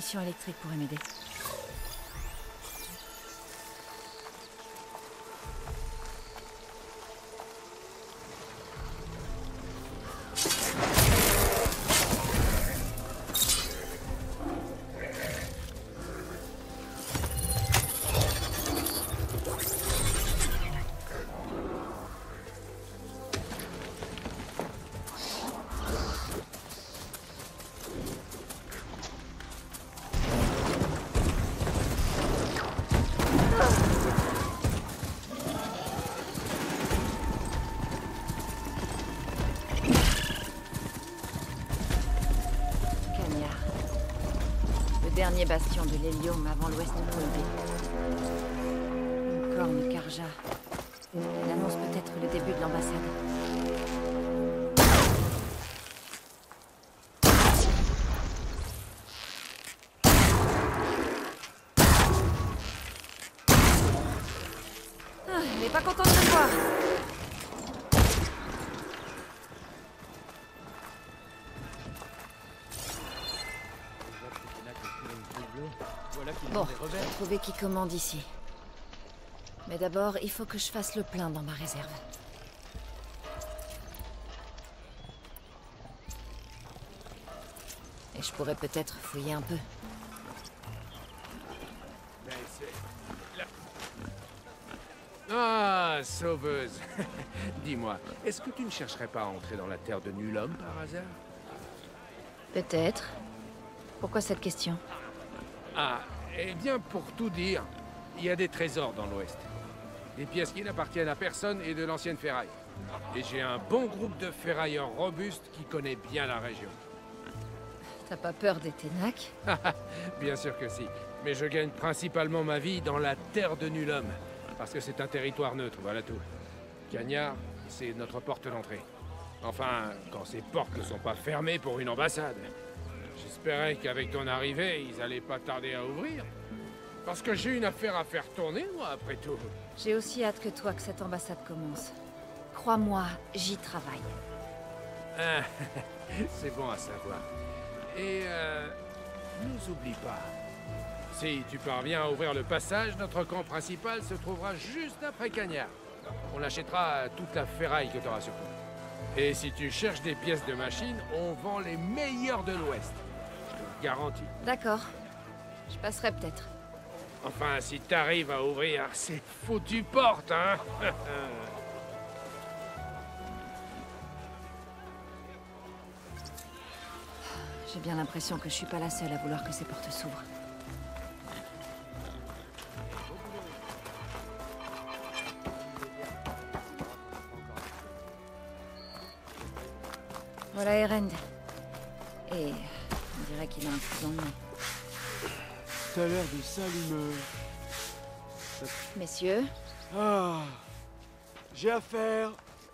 transmission électrique pourrait m'aider. Dernier bastion de l'hélium avant l'ouest polaire. Une corne Karja. Elle annonce peut-être le début de l'ambassade. Ah, elle n'est pas contente de me voir. Bon, j'ai trouvé qui commande ici. Mais d'abord, il faut que je fasse le plein dans ma réserve. Et je pourrais peut-être fouiller un peu. Ah, sauveuse. Dis-moi, est-ce que tu ne chercherais pas à entrer dans la terre de nul homme par hasard? Peut-être. Pourquoi cette question? Ah, eh bien, pour tout dire, il y a des trésors dans l'Ouest. Des pièces qui n'appartiennent à personne et de l'ancienne ferraille. Et j'ai un bon groupe de ferrailleurs robustes qui connaît bien la région. T'as pas peur des Ténac? Bien sûr que si. Mais je gagne principalement ma vie dans la terre de nul homme. Parce que c'est un territoire neutre, voilà tout. Cagnard, c'est notre porte d'entrée. Enfin, quand ces portes ne sont pas fermées pour une ambassade. J'espérais qu'avec ton arrivée, ils allaient pas tarder à ouvrir. Parce que j'ai une affaire à faire tourner, moi, après tout. J'ai aussi hâte que toi que cette ambassade commence. Crois-moi, j'y travaille. Ah, c'est bon à savoir. Et, nous oublie pas. Si tu parviens à ouvrir le passage, notre camp principal se trouvera juste après Cagnard. On achètera toute la ferraille que tu auras sur toi. Et si tu cherches des pièces de machine, on vend les meilleures de l'Ouest. Je te le garantis. D'accord. Je passerai peut-être. Enfin, si t'arrives à ouvrir ces foutues portes, hein. J'ai bien l'impression que je suis pas la seule à vouloir que ces portes s'ouvrent. Voilà Erend. Et on dirait qu'il a un coup dans le nez. T'as l'air de s'allumer. Messieurs, Ah, j'ai affaire.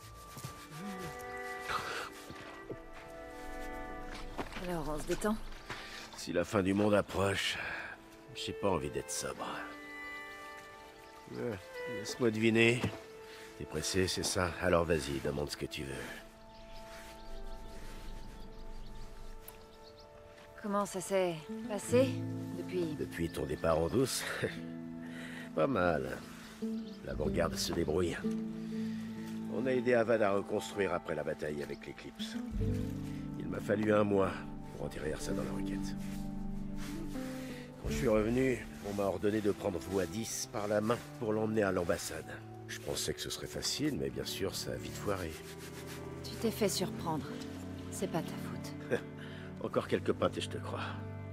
alors on se détend. Si la fin du monde approche, j'ai pas envie d'être sobre. Laisse-moi deviner. T'es pressé, c'est ça? Alors vas-y, demande ce que tu veux. Comment ça s'est passé depuis... Depuis ton départ en douce? Pas mal. L'avant-garde se débrouille. On a aidé Avad à reconstruire après la bataille avec l'Éclipse. Il m'a fallu 1 mois pour enterrer ça dans la requête. Quand je suis revenu, on m'a ordonné de prendre Voadis par la main pour l'emmener à l'ambassade. Je pensais que ce serait facile, mais bien sûr, ça a vite foiré. Tu t'es fait surprendre. C'est pas ta faute. Encore quelques pintes et je te crois.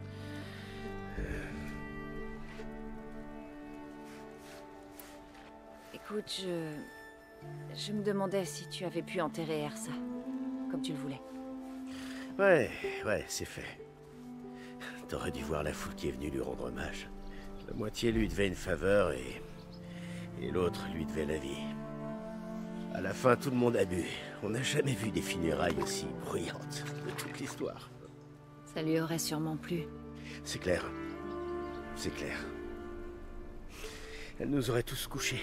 Écoute, je me demandais si tu avais pu enterrer Ersa, comme tu le voulais. Ouais, c'est fait. T'aurais dû voir la foule qui est venue lui rendre hommage. La moitié lui devait une faveur et l'autre lui devait la vie. À la fin, tout le monde a bu. On n'a jamais vu des funérailles aussi bruyantes de toute l'histoire. Ça lui aurait sûrement plu. C'est clair. C'est clair. Elle nous aurait tous couchés.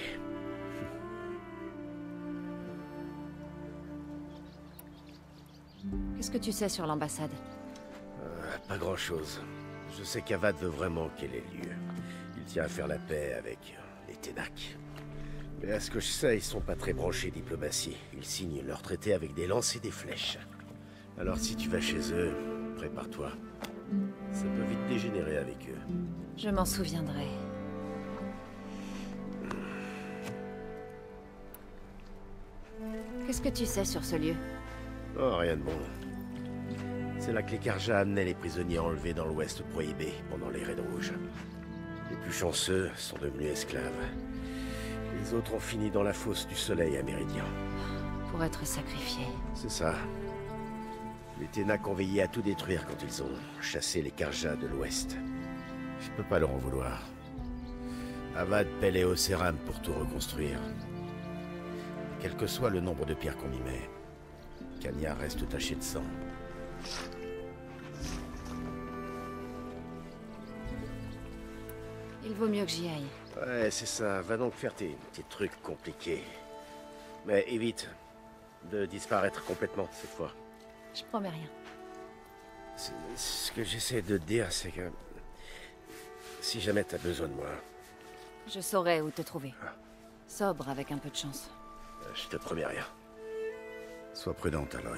Qu'est-ce que tu sais sur l'ambassade? Pas grand-chose. Je sais qu'Avad veut vraiment qu'elle ait lieu. Il tient à faire la paix avec les Ténac. Mais à ce que je sais, ils sont pas très branchés diplomatie. Ils signent leur traité avec des lances et des flèches. Alors si tu vas chez eux, prépare-toi. Ça peut vite dégénérer avec eux. Je m'en souviendrai. Qu'est-ce que tu sais sur ce lieu? Oh, rien de bon. C'est là que les Karja amenaient les prisonniers enlevés dans l'Ouest prohibé pendant les Raids Rouges. Les plus chanceux sont devenus esclaves. Les autres ont fini dans la fosse du Soleil à Méridien. Pour être sacrifié. C'est ça. Les Ténac ont veillé à tout détruire quand ils ont chassé les Karja de l'Ouest. Je peux pas leur en vouloir. Avad paie les Océram pour tout reconstruire. Quel que soit le nombre de pierres qu'on y met, Kanya reste taché de sang. Il vaut mieux que j'y aille. Ouais, c'est ça. Va donc faire tes petits trucs compliqués. Mais évite de disparaître complètement cette fois. Je promets rien. Ce que j'essaie de te dire, c'est que si jamais t'as besoin de moi, Je saurai où te trouver. Sobre avec un peu de chance. je te promets rien. Sois prudente, Aloy.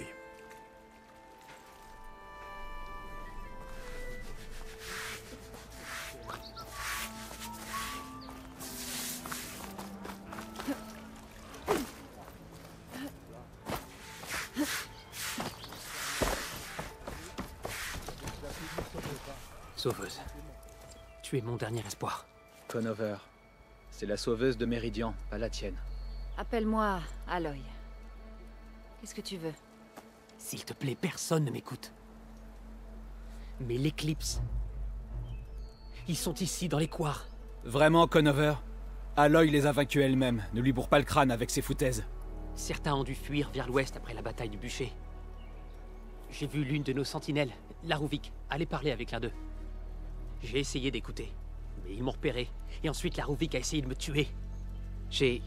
Sauveuse. Tu es mon dernier espoir. Conover. C'est la sauveuse de Méridian, pas la tienne. Appelle-moi Aloy. Qu'est-ce que tu veux? S'il te plaît, personne ne m'écoute. Mais l'Éclipse... Ils sont ici, dans les couards. Vraiment, Conover? Aloy les a vaincus elle-même. Ne lui bourre pas le crâne avec ses foutaises. Certains ont dû fuir vers l'ouest après la bataille du bûcher. J'ai vu l'une de nos sentinelles, Larouvik, aller parler avec l'un d'eux. J'ai essayé d'écouter, mais ils m'ont repéré. Et ensuite, Larouvik a essayé de me tuer. J'ai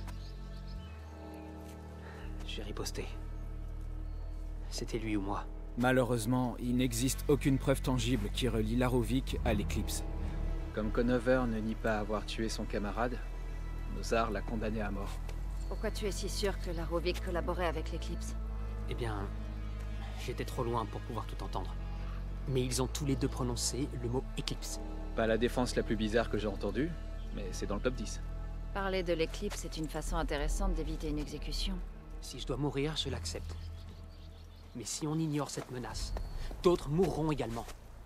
riposté. C'était lui ou moi. Malheureusement, il n'existe aucune preuve tangible qui relie Larouvik à l'Éclipse. Comme Conover ne nie pas avoir tué son camarade, Nozar l'a condamné à mort. Pourquoi tu es si sûr que Larouvik collaborait avec l'Éclipse? Eh bien, j'étais trop loin pour pouvoir tout entendre. Mais ils ont tous les deux prononcé le mot éclipse. Pas la défense la plus bizarre que j'ai entendue, mais c'est dans le top 10. Parler de l'Éclipse est une façon intéressante d'éviter une exécution. Si je dois mourir, je l'accepte. Mais si on ignore cette menace, d'autres mourront également.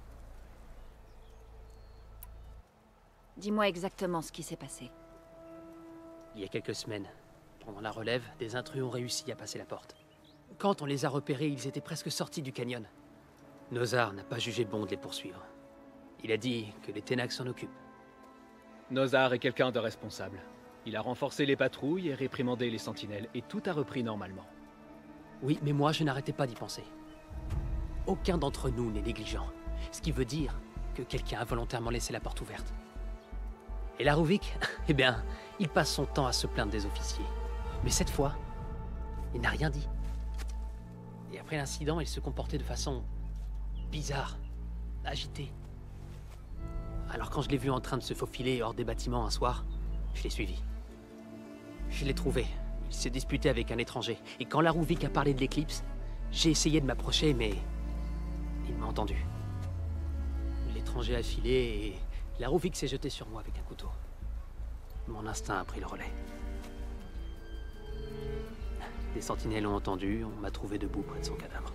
Dis-moi exactement ce qui s'est passé. Il y a quelques semaines, pendant la relève, des intrus ont réussi à passer la porte. Quand on les a repérés, ils étaient presque sortis du canyon. Nozar n'a pas jugé bon de les poursuivre. Il a dit que les Ténac s'en occupent. Nozar est quelqu'un de responsable. Il a renforcé les patrouilles et réprimandé les sentinelles, et tout a repris normalement. Oui, mais moi, je n'arrêtais pas d'y penser. Aucun d'entre nous n'est négligent. Ce qui veut dire que quelqu'un a volontairement laissé la porte ouverte. Et Larouvik, eh bien, il passe son temps à se plaindre des officiers. Mais cette fois, il n'a rien dit. Et après l'incident, il se comportait de façon bizarre, agitée. Alors quand je l'ai vu en train de se faufiler hors des bâtiments un soir, je l'ai suivi. Je l'ai trouvé. Il s'est disputé avec un étranger. Et quand Larouvik a parlé de l'éclipse, j'ai essayé de m'approcher, mais il m'a entendu. L'étranger a filé et Larouvik s'est jeté sur moi avec un couteau. Mon instinct a pris le relais. Des sentinelles ont entendu, on m'a trouvé debout près de son cadavre.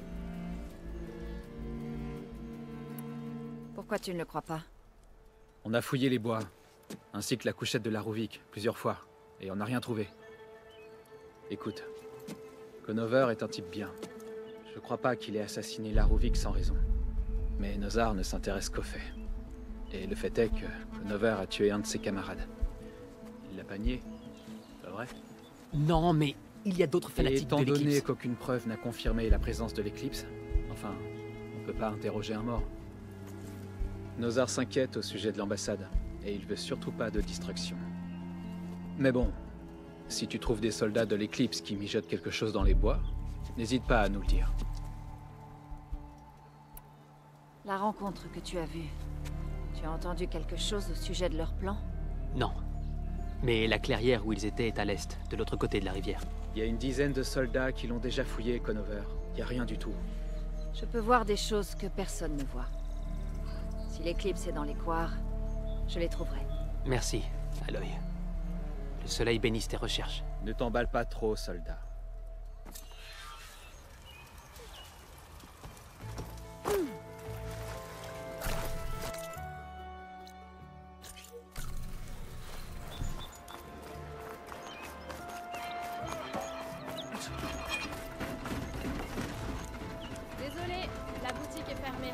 Pourquoi tu ne le crois pas? On a fouillé les bois, ainsi que la couchette de Larouvik, plusieurs fois, et on n'a rien trouvé. Écoute, Conover est un type bien. Je crois pas qu'il ait assassiné Larouvik sans raison. Mais Nozar ne s'intéresse qu'aux faits. Et le fait est que Conover a tué un de ses camarades. Il l'a pas nié, pas vrai? Non, mais il y a d'autres Et fanatiques étant de donné l'éclipse. qu'aucune preuve n'a confirmé la présence de l'éclipse, enfin, on peut pas interroger un mort. Nozar s'inquiète au sujet de l'ambassade, et il veut surtout pas de distraction. Mais bon, si tu trouves des soldats de l'éclipse qui mijotent quelque chose dans les bois, n'hésite pas à nous le dire. La rencontre que tu as vue. Tu as entendu quelque chose au sujet de leur plan? Non. Mais la clairière où ils étaient est à l'est, de l'autre côté de la rivière. Il y a une dizaine de soldats qui l'ont déjà fouillé, Conover. Il y a rien du tout. Je peux voir des choses que personne ne voit. Si l'éclipse est dans les couards, je les trouverai. Merci, Aloy. Le soleil bénisse tes recherches. Ne t'emballe pas trop, soldat. Désolé, la boutique est fermée.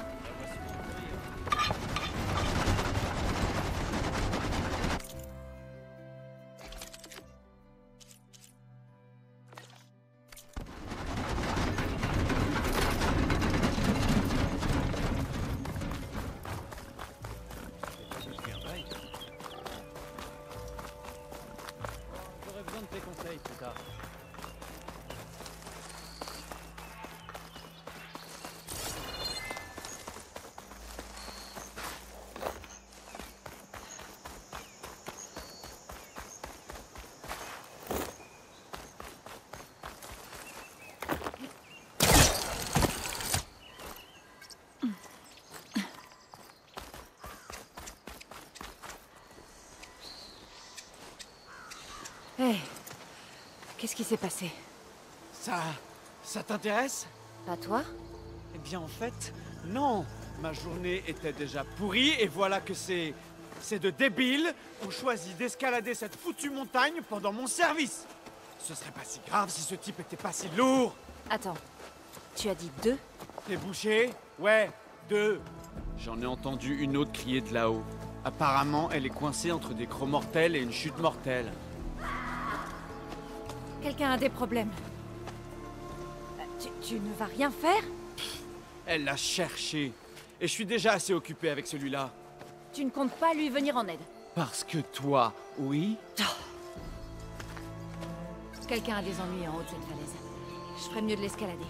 J'aurais besoin de tes conseils plus tard. Hé, qu'est-ce qui s'est passé? Ça t'intéresse? Pas toi? Eh bien, en fait, non. Ma journée était déjà pourrie et voilà que ces deux débiles ont choisi d'escalader cette foutue montagne pendant mon service. Ce serait pas si grave si ce type était pas si lourd. Attends, tu as dit 2? T'es bouché? Ouais, 2. J'en ai entendu une autre crier de là-haut. Apparemment, elle est coincée entre des crocs mortels et une chute mortelle. Quelqu'un a des problèmes. Tu ne vas rien faire? Elle l'a cherché. Et je suis déjà assez occupé avec celui-là. Tu ne comptes pas lui venir en aide? Parce que toi, oui? Quelqu'un a des ennuis en haut de cette falaise. Je ferais mieux de l'escalader.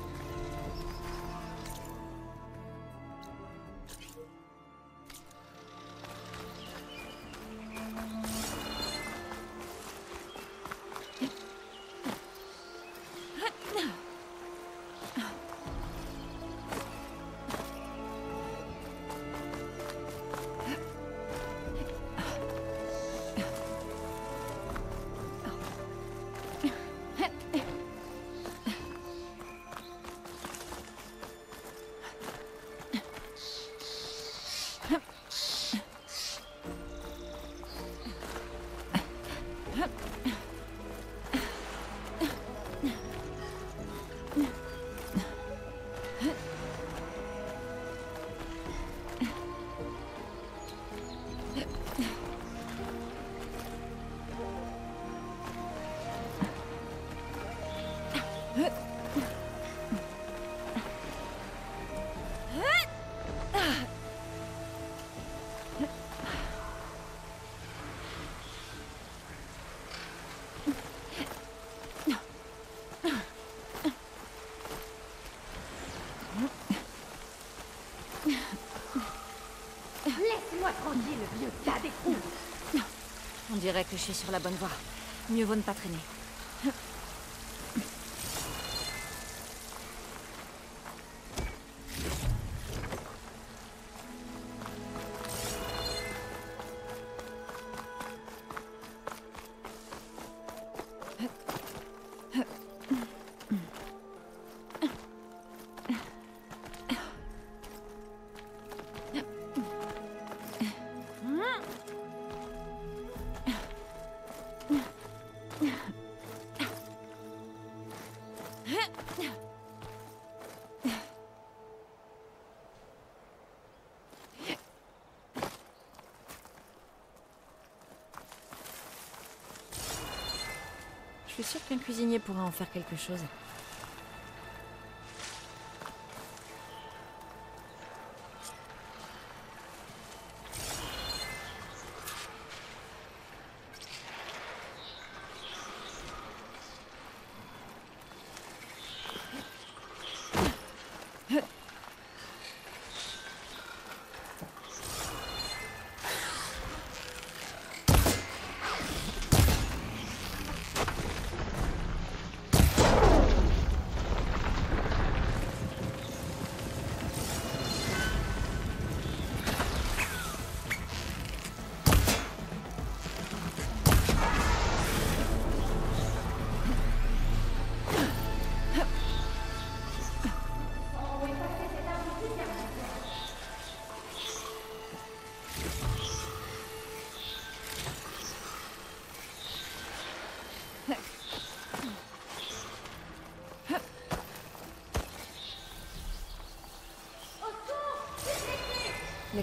Laisse-moi tranquille, vieux tas d'écrou. On dirait que je suis sur la bonne voie. Mieux vaut ne pas traîner. Je suis sûre qu'un cuisinier pourrait en faire quelque chose.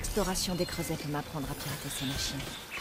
L'exploration des creusets peut m'apprendre à pirater ces machines.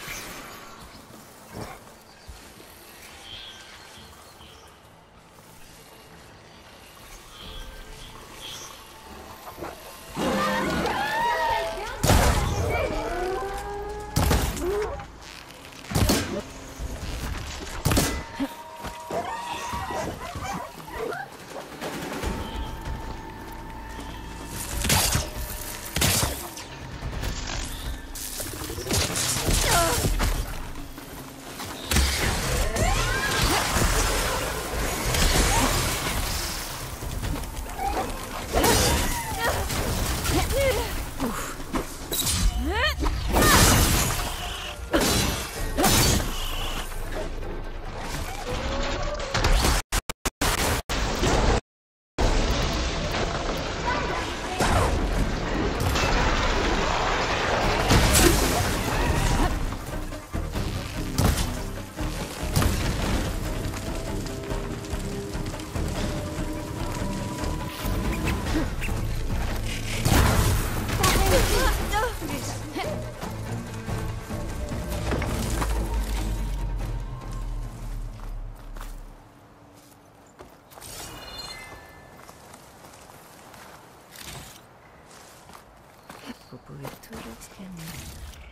Vous pouvez toujours scanner.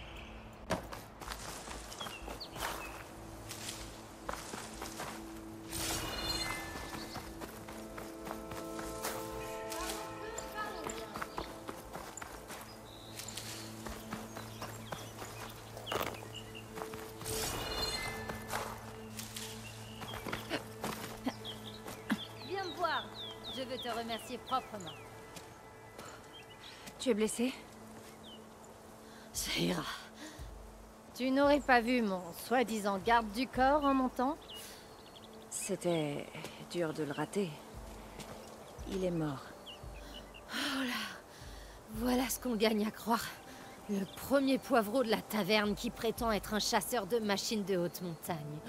Viens me voir. Je veux te remercier proprement. Tu es blessé? Ça ira. Tu n'aurais pas vu mon soi-disant garde du corps en montant? C'était dur de le rater. Il est mort. Oh là. Voilà ce qu'on gagne à croire. Le premier poivreau de la taverne qui prétend être un chasseur de machines de haute montagne.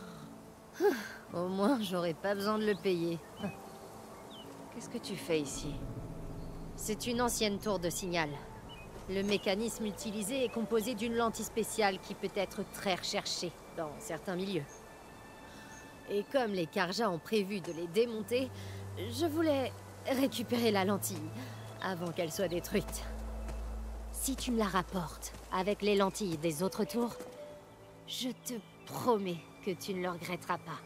Au moins, j'aurais pas besoin de le payer. Qu'est-ce que tu fais ici? C'est une ancienne tour de signal. Le mécanisme utilisé est composé d'une lentille spéciale qui peut être très recherchée dans certains milieux. Et comme les Carja ont prévu de les démonter, je voulais récupérer la lentille avant qu'elle soit détruite. Si tu me la rapportes avec les lentilles des autres tours, je te promets que tu ne le regretteras pas.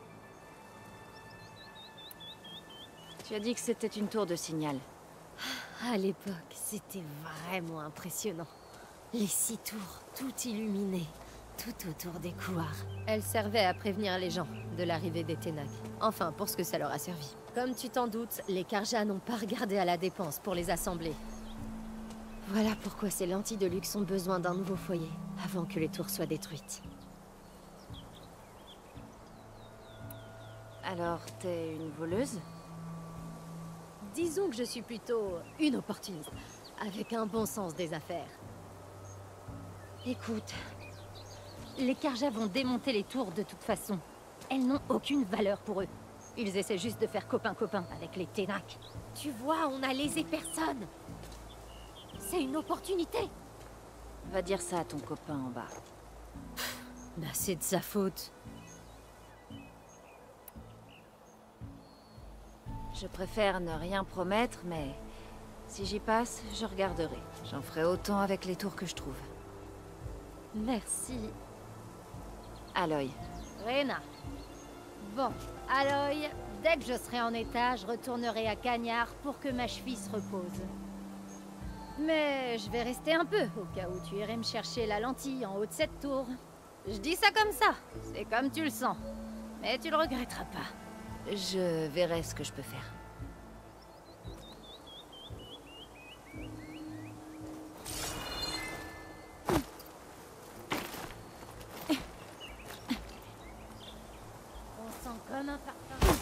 Tu as dit que c'était une tour de signal. À l'époque, c'était vraiment impressionnant. Les 6 tours, toutes illuminées, tout autour des couloirs. Elles servaient à prévenir les gens de l'arrivée des Ténac. Enfin, pour ce que ça leur a servi. Comme tu t'en doutes, les Carja n'ont pas regardé à la dépense pour les assembler. Voilà pourquoi ces lentilles de luxe ont besoin d'un nouveau foyer, avant que les tours soient détruites. Alors, t'es une voleuse? Disons que je suis plutôt une opportuniste, avec un bon sens des affaires. Écoute, les Carja vont démonter les tours de toute façon. Elles n'ont aucune valeur pour eux. Ils essaient juste de faire copain-copain avec les Ténac. Tu vois, on a lésé personne. C'est une opportunité. Va dire ça à ton copain en bas. Bah, c'est de sa faute. Je préfère ne rien promettre, mais si j'y passe, je regarderai. J'en ferai autant avec les tours que je trouve. Merci. Aloy. Rena. Bon, Aloy, dès que je serai en état, je retournerai à Cagnard pour que ma cheville se repose. Mais je vais rester un peu, au cas où tu irais me chercher la lentille en haut de cette tour. Je dis ça comme ça, c'est comme tu le sens. Mais tu le regretteras pas. Je verrai ce que je peux faire. On sent comme un parfum.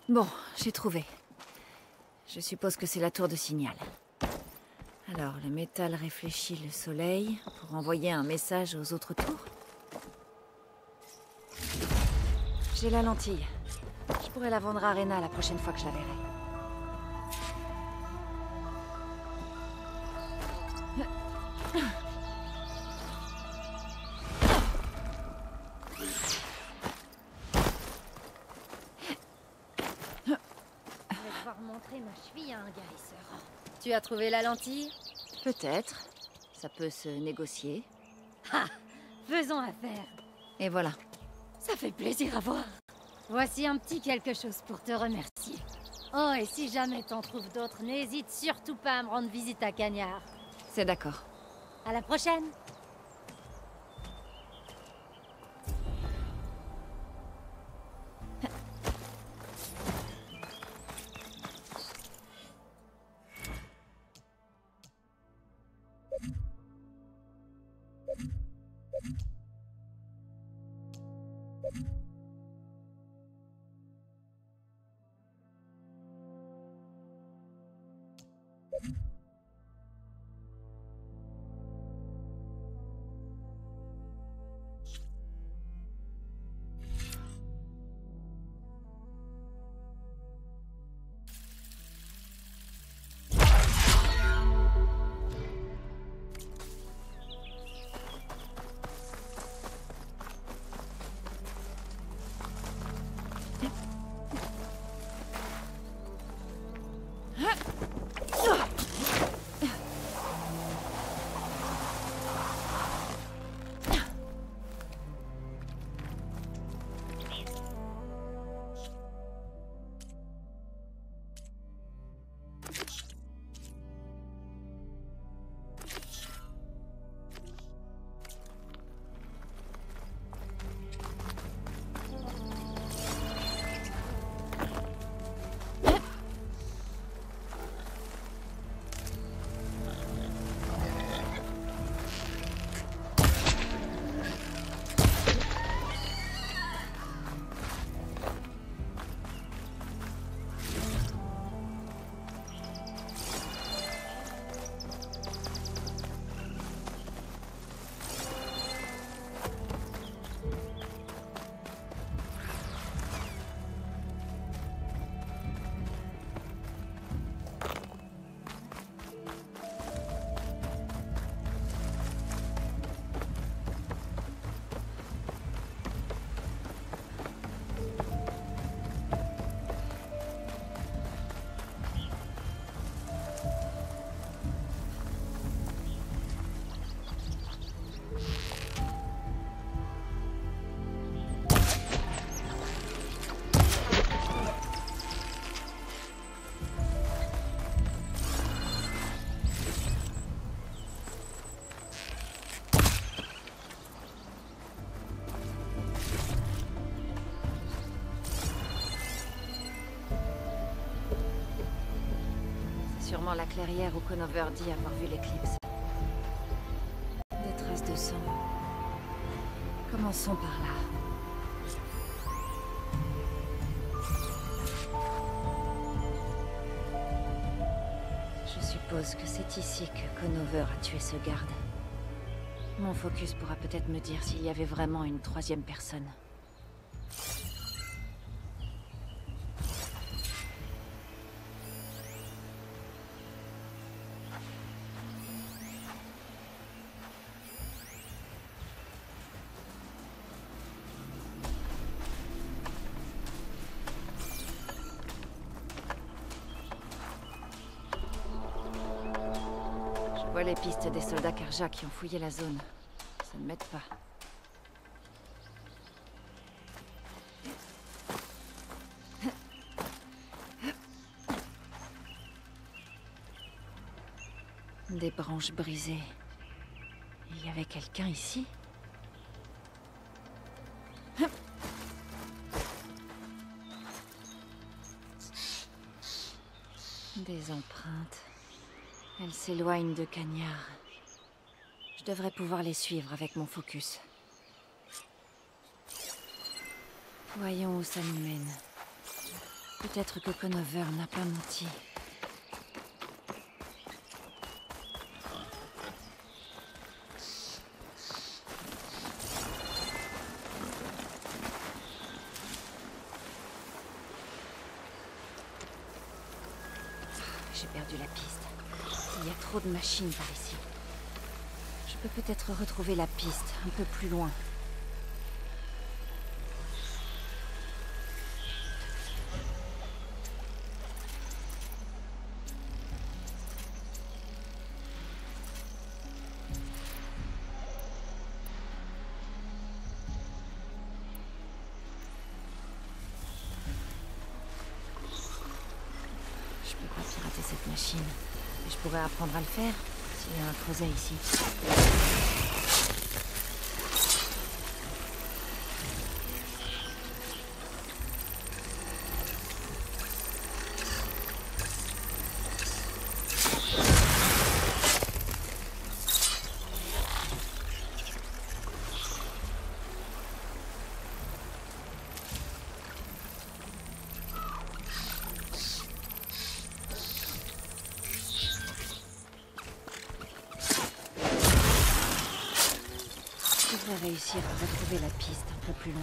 Bon, j'ai trouvé. Je suppose que c'est la tour de signal. Alors, le métal réfléchit le soleil pour envoyer un message aux autres tours. J'ai la lentille. Je pourrais la vendre à Rena la prochaine fois que je la verrai. Je vais devoir montrer ma cheville à un guérisseur. Tu as trouvé la lentille? Peut-être. Ça peut se négocier. Ha! Faisons affaire. Et voilà. Ça fait plaisir à voir. Voici un petit quelque chose pour te remercier. Oh, et si jamais t'en trouves d'autres, n'hésite surtout pas à me rendre visite à Cagnard. C'est d'accord. À la prochaine! Sûrement la clairière où Conover dit avoir vu l'éclipse. Des traces de sang. Commençons par là. Je suppose que c'est ici que Conover a tué ce garde. Mon focus pourra peut-être me dire s'il y avait vraiment une troisième personne. Je vois les pistes des soldats Karja qui ont fouillé la zone. Ça ne m'aide pas. Des branches brisées. Il y avait quelqu'un ici? Des empreintes. Elles s'éloignent de Cagnard. Je devrais pouvoir les suivre avec mon focus. Voyons où ça nous mène. Peut-être que Conover n'a pas menti. J'ai perdu la piste. Il y a trop de machines par ici. Je peux peut-être retrouver la piste un peu plus loin. Je peux pas pirater cette machine. Mais je pourrais apprendre à le faire s'il y a un creuset ici. Je devrais réussir à retrouver la piste un peu plus loin.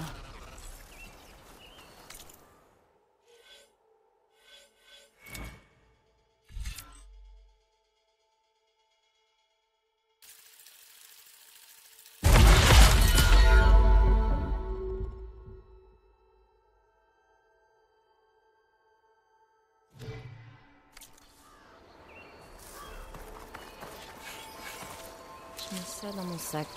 Je mets ça dans mon sac.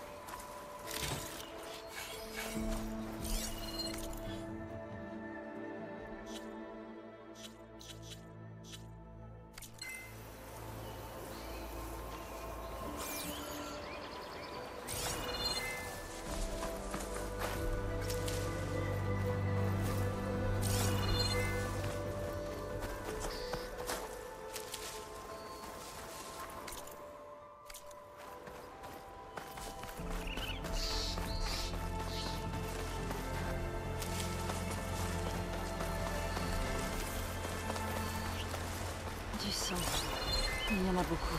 Du sang. Il y en a beaucoup.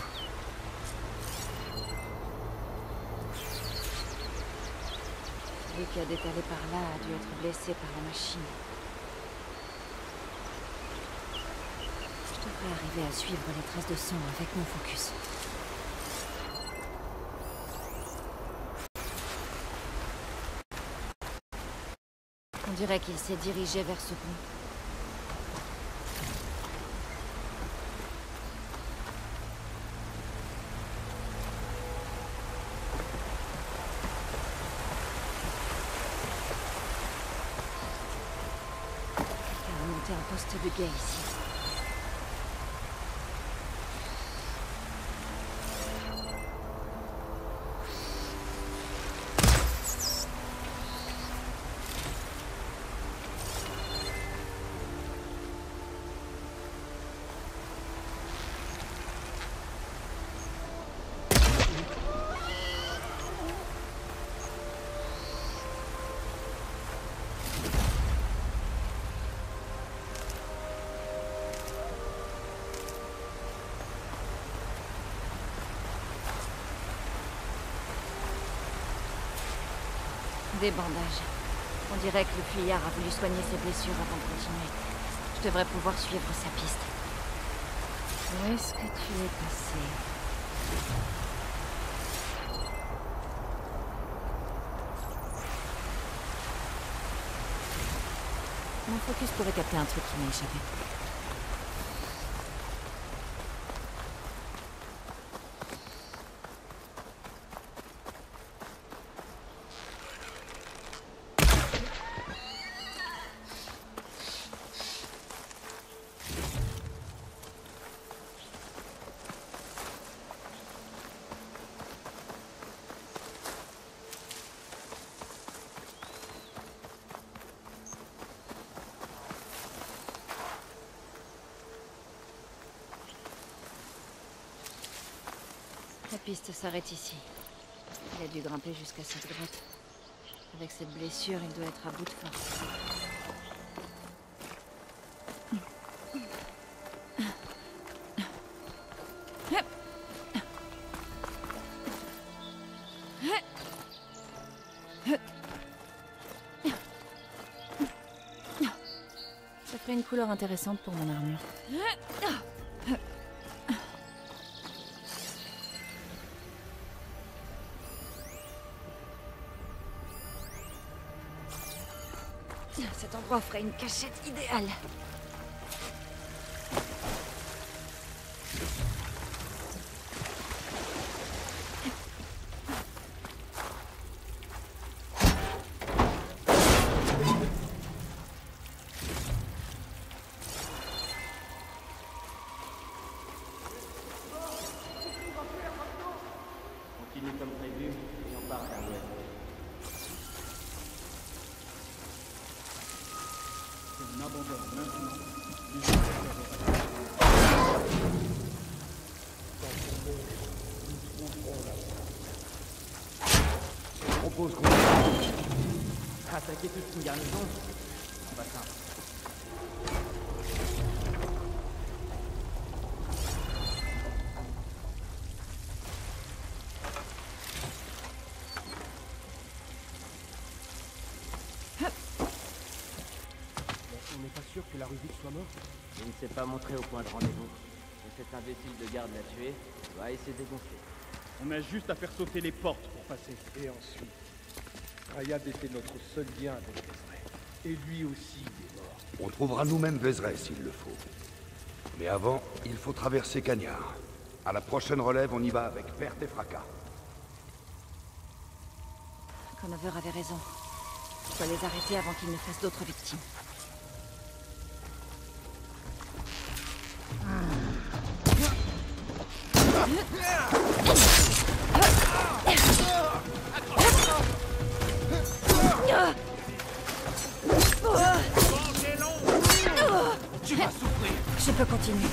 Celui qui a détalé par là a dû être blessé par la machine. Je devrais arriver à suivre les traces de sang avec mon focus. On dirait qu'il s'est dirigé vers ce pont. Un poste de guet ici. Des bandages. On dirait que le fuyard a voulu soigner ses blessures avant de continuer. Je devrais pouvoir suivre sa piste. Où est-ce que tu es passé? Mon focus pourrait capter un truc qui m'a échappé. La piste s'arrête ici. Il a dû grimper jusqu'à cette grotte. Avec cette blessure, il doit être à bout de force. ferait une couleur intéressante pour mon armure. Cet endroit ferait une cachette idéale. Continue comme prévu et on part vers l'ouest. Si on abandonne maintenant, les gens Je propose qu'on attaquer toute une garnison. C'est pas simple. On n'est pas sûr que la Rubik soit morte. Il ne s'est pas montré au point de rendez-vous. Et cet imbécile de garde l'a tué, va essayer de dégonfler. On a juste à faire sauter les portes pour passer. Et ensuite, Rayad était notre seul lien avec Vézret. Et lui aussi, il est mort. On trouvera nous-mêmes Vézret s'il le faut. Mais avant, il faut traverser Cagnard. À la prochaine relève, on y va avec perte et fracas. Conover avait raison. Je dois les arrêter avant qu'ils ne fassent d'autres victimes. Tu vas souffrir. Je peux continuer.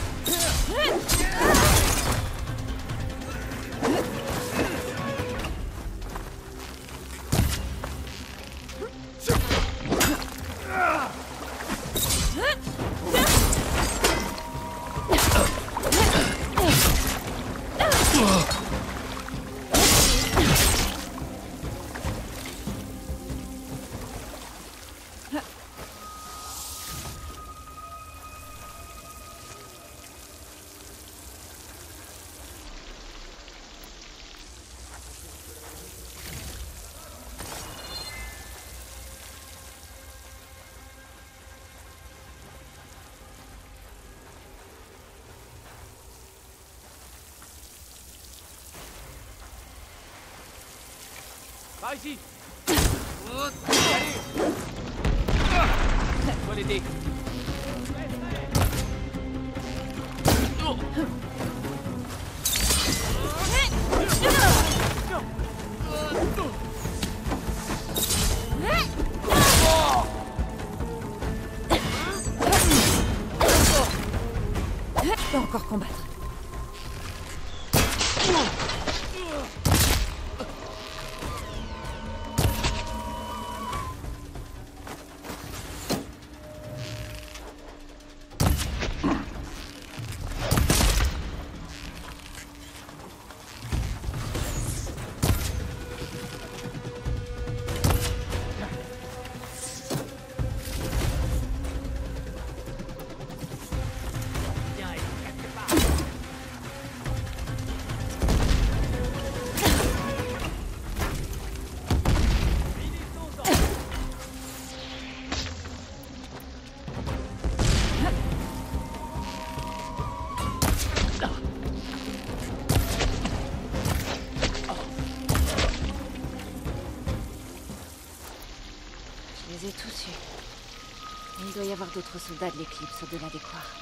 Par ici. Allez. Faut l'aider. Je peux encore combattre. Je les ai tous eus. Mais il doit y avoir d'autres soldats de l'éclipse au-delà des Quarks.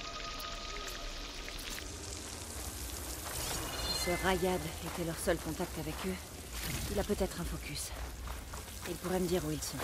Si ce Rayad était leur seul contact avec eux, il a peut-être un focus. Il pourrait me dire où ils sont.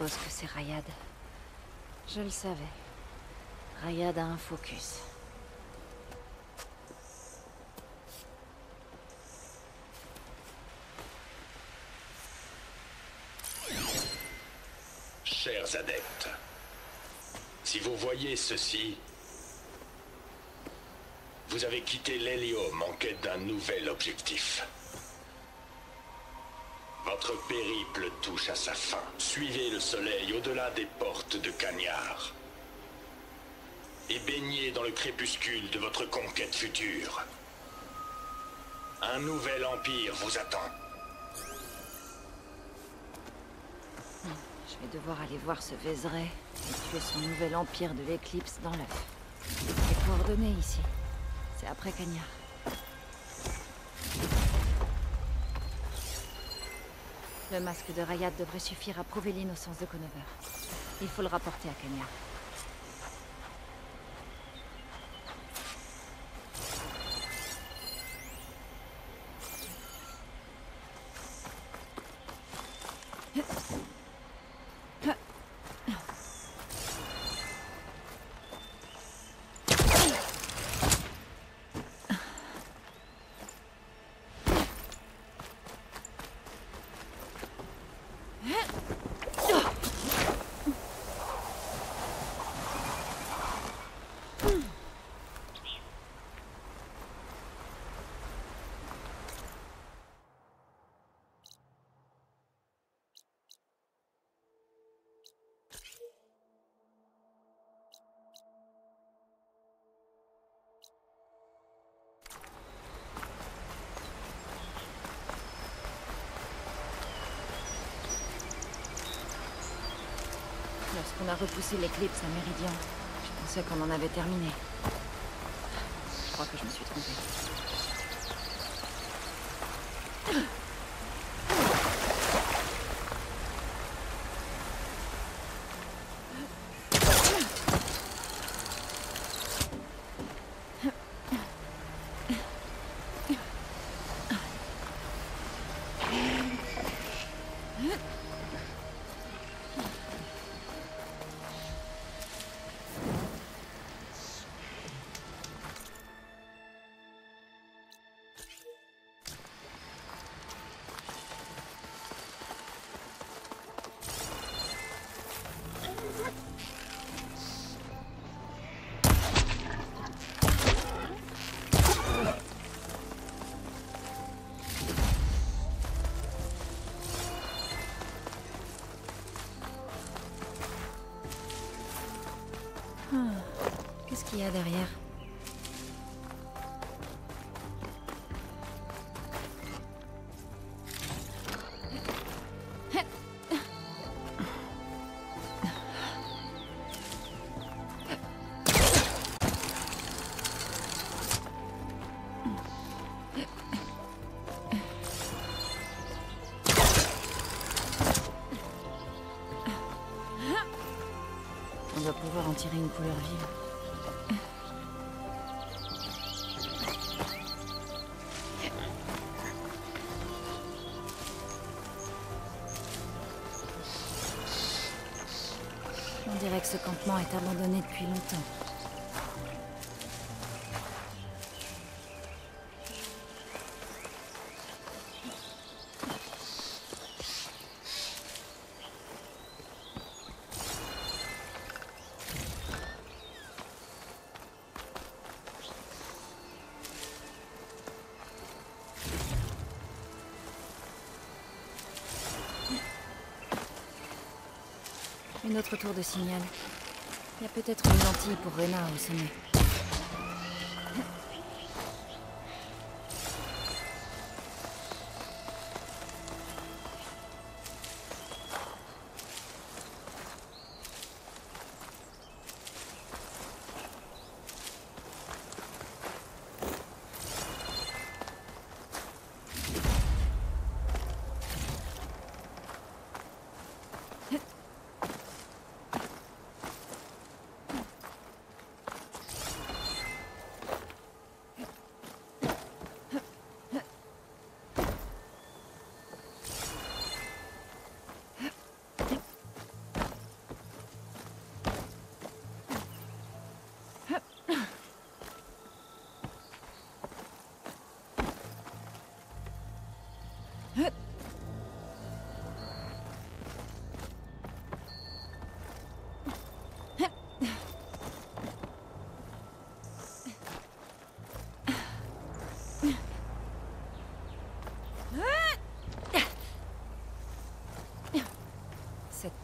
suppose que c'est Rayad. Je le savais. Rayad a un focus. Chers adeptes, si vous voyez ceci, vous avez quitté l'Hélium en quête d'un nouvel objectif. Votre périple touche à sa fin. Suivez le soleil au-delà des portes de Cagnard. Et baignez dans le crépuscule de votre conquête future. Un nouvel empire vous attend. Je vais devoir aller voir ce Vézeray et tuer son nouvel empire de l'éclipse dans l'œuf. Les coordonnées ici. C'est après Cagnard. Le masque de Rayad devrait suffire à prouver l'innocence de Conover. Il faut le rapporter à Cagnard. Lorsqu'on a repoussé l'éclipse à Méridian, je pensais qu'on en avait terminé. Je crois que je me suis trompée. Qu'est-ce qu'il y a derrière? On doit pouvoir en tirer une couleur vive. On dirait que ce campement est abandonné depuis longtemps. Une autre tour de signal. Il y a peut-être une lentille pour Rena au sommet.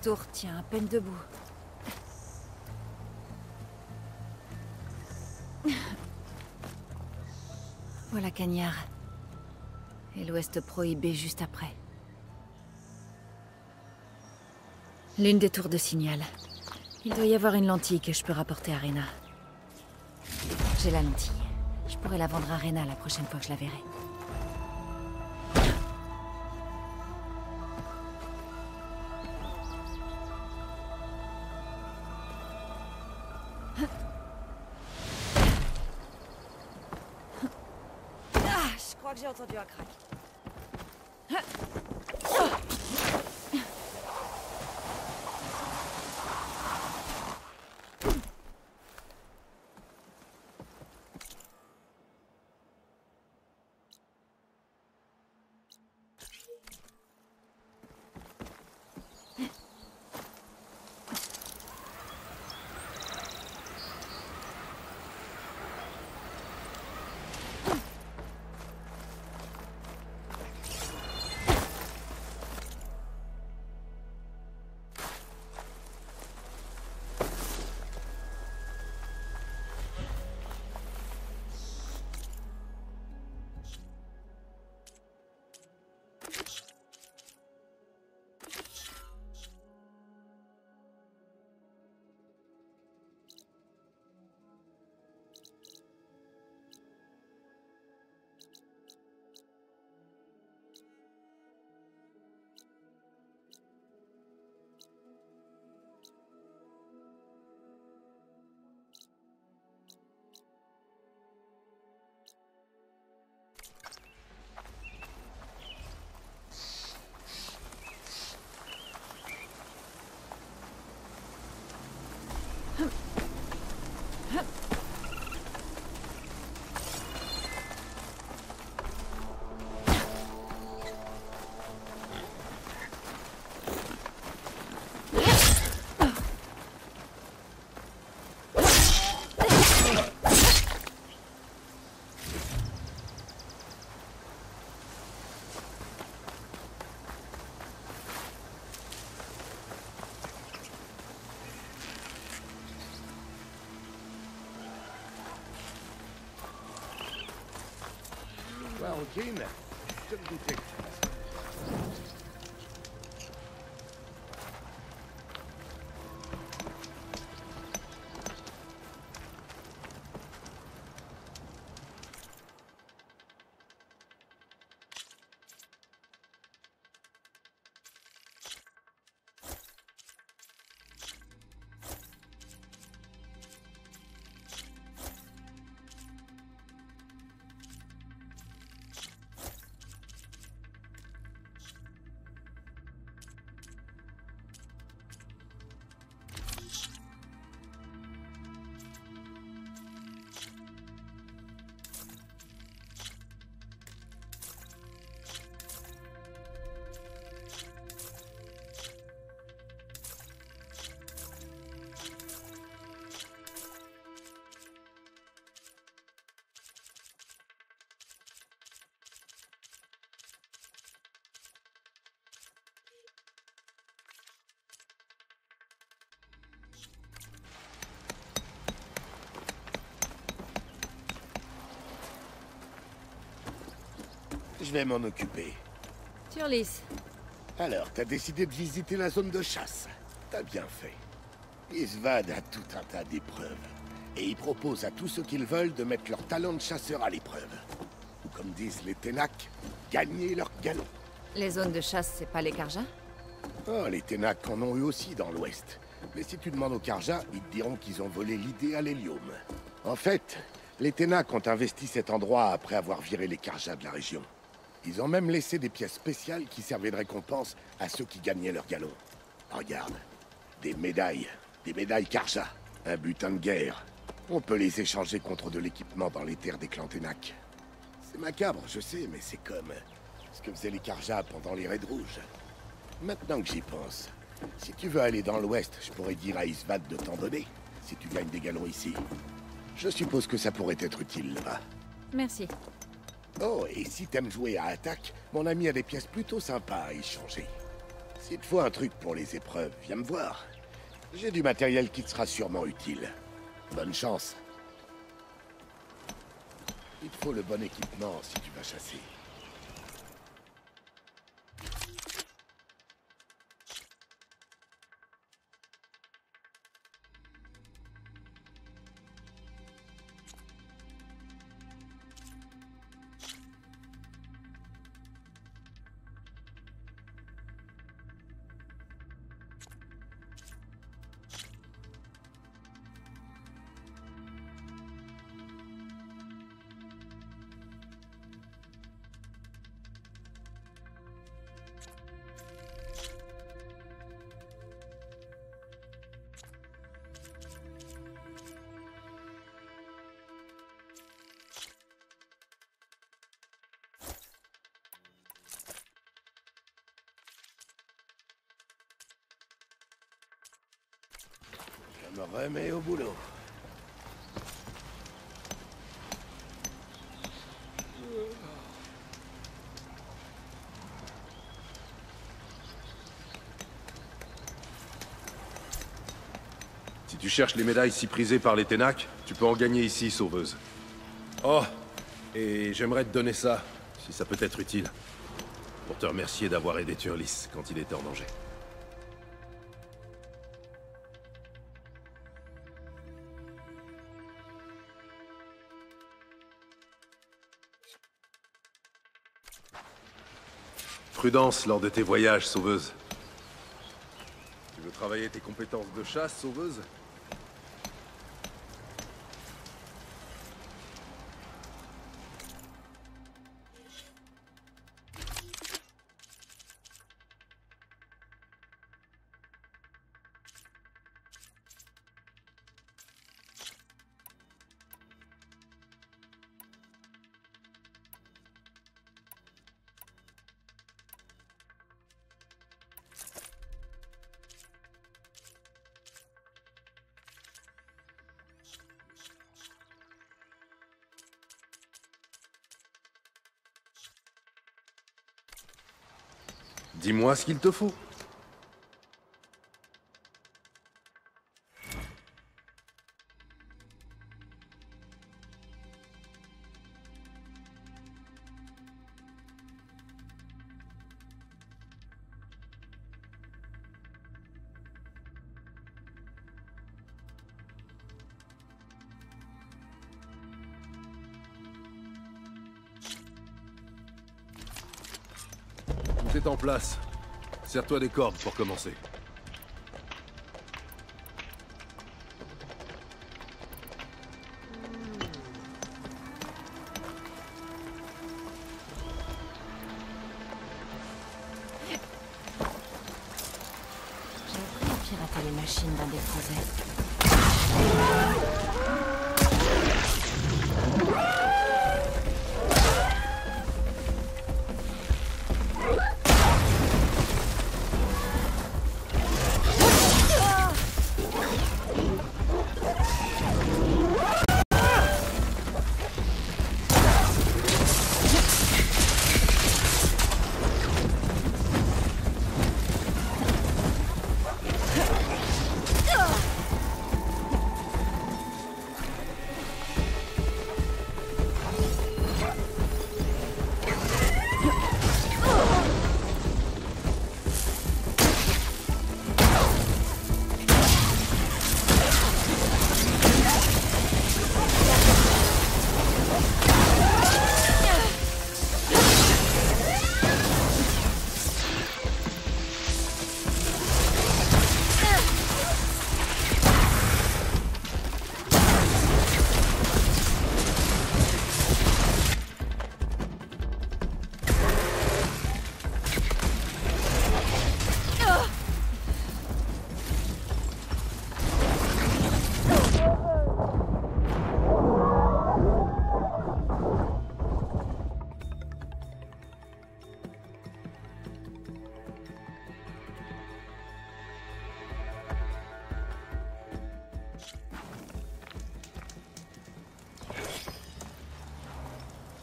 Cette tour tient à peine debout. Voilà Cagnard. Et l'Ouest prohibé juste après. L'une des tours de signal. Il doit y avoir une lentille que je peux rapporter à Reyna. J'ai la lentille. Je pourrais la vendre à Reyna la prochaine fois que je la verrai. Je crois que j'ai entendu un crack. Well, Gina, je me doutais que tu passerais. Je vais m'en occuper. Turlis. Alors, t'as décidé de visiter la zone de chasse. T'as bien fait. Isvad a tout un tas d'épreuves. Et il propose à tous ceux qui le veulent de mettre leur talent de chasseur à l'épreuve. Ou comme disent les Ténac, gagner leur galon. Les zones de chasse, c'est pas les Karja? Oh, les Ténac en ont eu aussi dans l'Ouest. Mais si tu demandes aux Karja, ils te diront qu'ils ont volé l'idée à l'hélium. En fait, les Ténac ont investi cet endroit après avoir viré les Karja de la région. Ils ont même laissé des pièces spéciales qui servaient de récompense à ceux qui gagnaient leur galon. Regarde, des médailles Karja, un butin de guerre. On peut les échanger contre de l'équipement dans les terres des clans Ténac. C'est macabre, je sais, mais c'est comme ce que faisaient les Karja pendant les raids rouges. Maintenant que j'y pense, si tu veux aller dans l'Ouest, je pourrais dire à Isvad de t'en donner, si tu gagnes des galons ici. Je suppose que ça pourrait être utile là-bas. Merci. Oh, et si t'aimes jouer à attaque, mon ami a des pièces plutôt sympas à échanger. S'il te faut un truc pour les épreuves, viens me voir. J'ai du matériel qui te sera sûrement utile. Bonne chance. Il te faut le bon équipement si tu vas chasser. Je me remets au boulot. Si tu cherches les médailles si prisées par les Ténac, tu peux en gagner ici, sauveuse. Oh, et j'aimerais te donner ça, si ça peut être utile. Pour te remercier d'avoir aidé Turlis quand il était en danger. Prudence lors de tes voyages, sauveuse. Tu veux travailler tes compétences de chasse, sauveuse? Dis-moi ce qu'il te faut. Tout est en place. Serre-toi des cordes pour commencer. J'ai appris à pirater les machines dans des projets.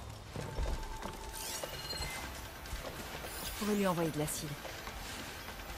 Je pourrais lui envoyer de l'acide.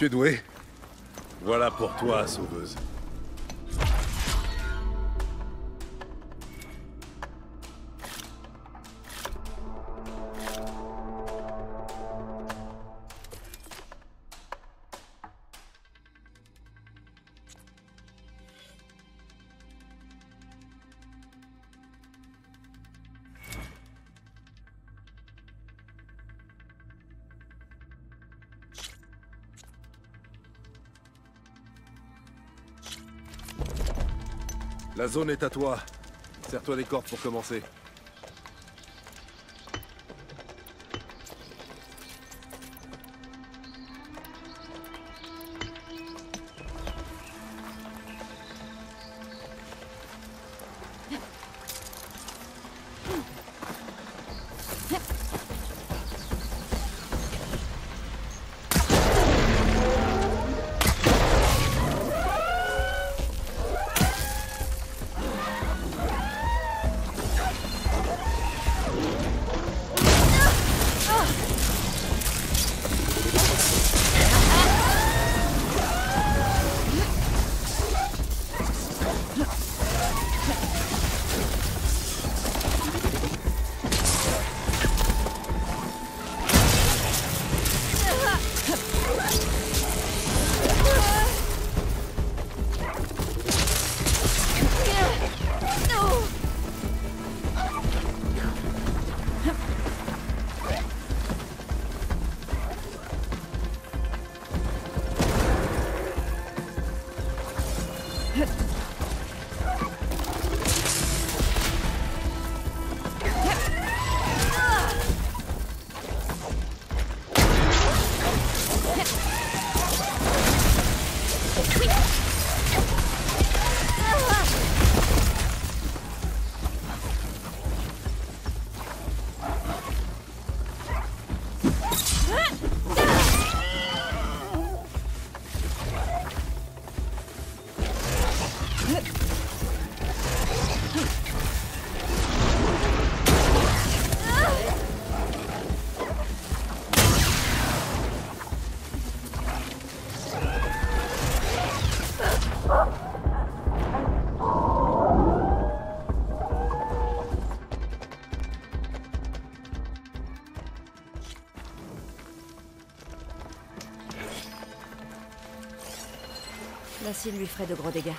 Tu es doué? Voilà pour toi, sauveuse. La zone est à toi. Serre-toi les cordes pour commencer. L'acide lui ferait de gros dégâts.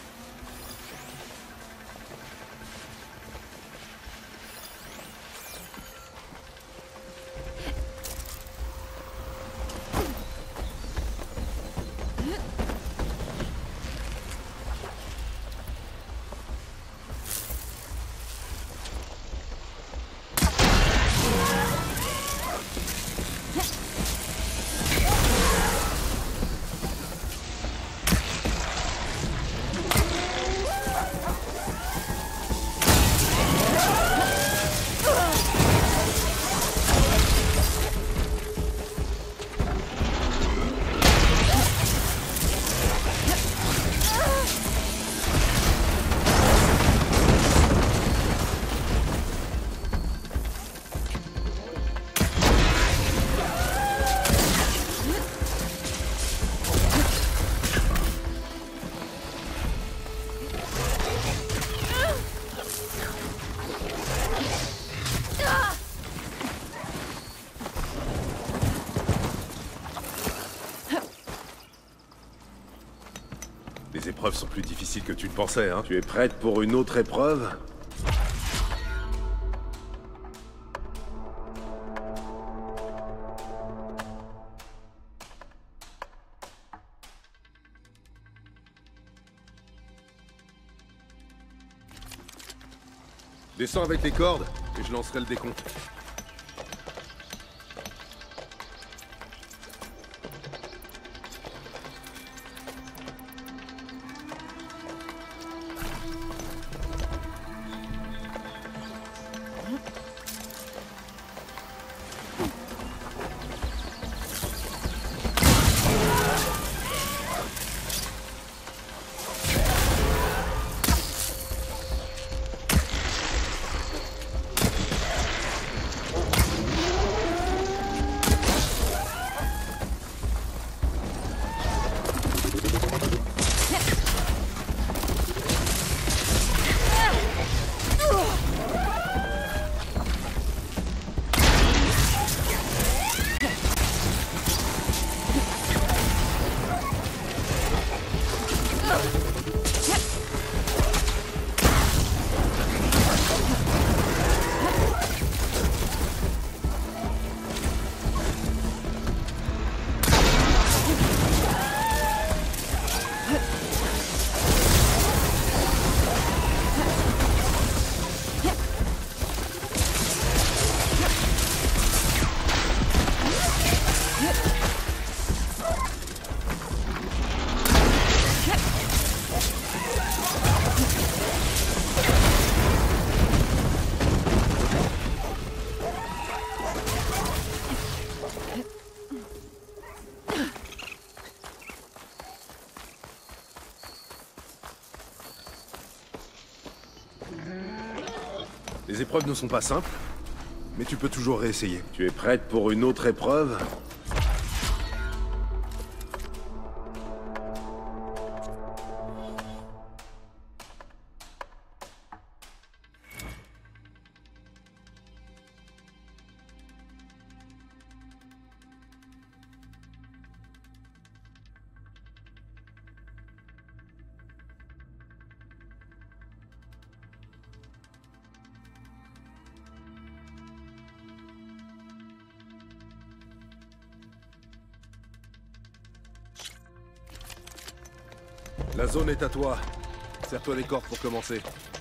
Les épreuves sont plus difficiles que tu le pensais, hein? Tu es prête pour une autre épreuve? Descends avec les cordes et je lancerai le décompte. Les épreuves ne sont pas simples, mais tu peux toujours réessayer. Tu es prête pour une autre épreuve? La zone est à toi. Serre-toi les cordes pour commencer.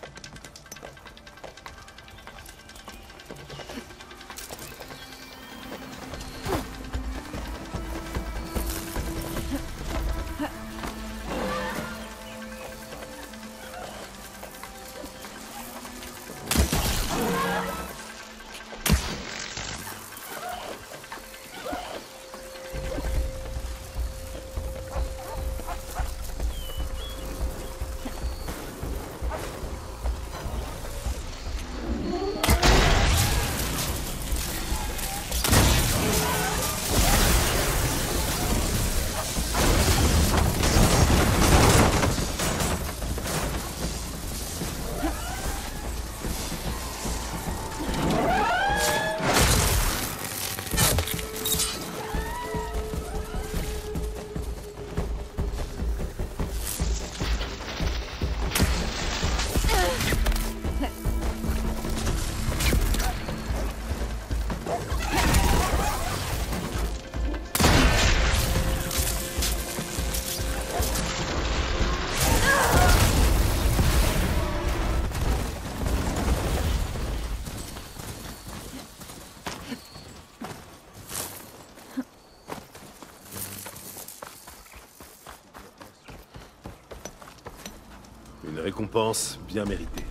Une récompense bien méritée.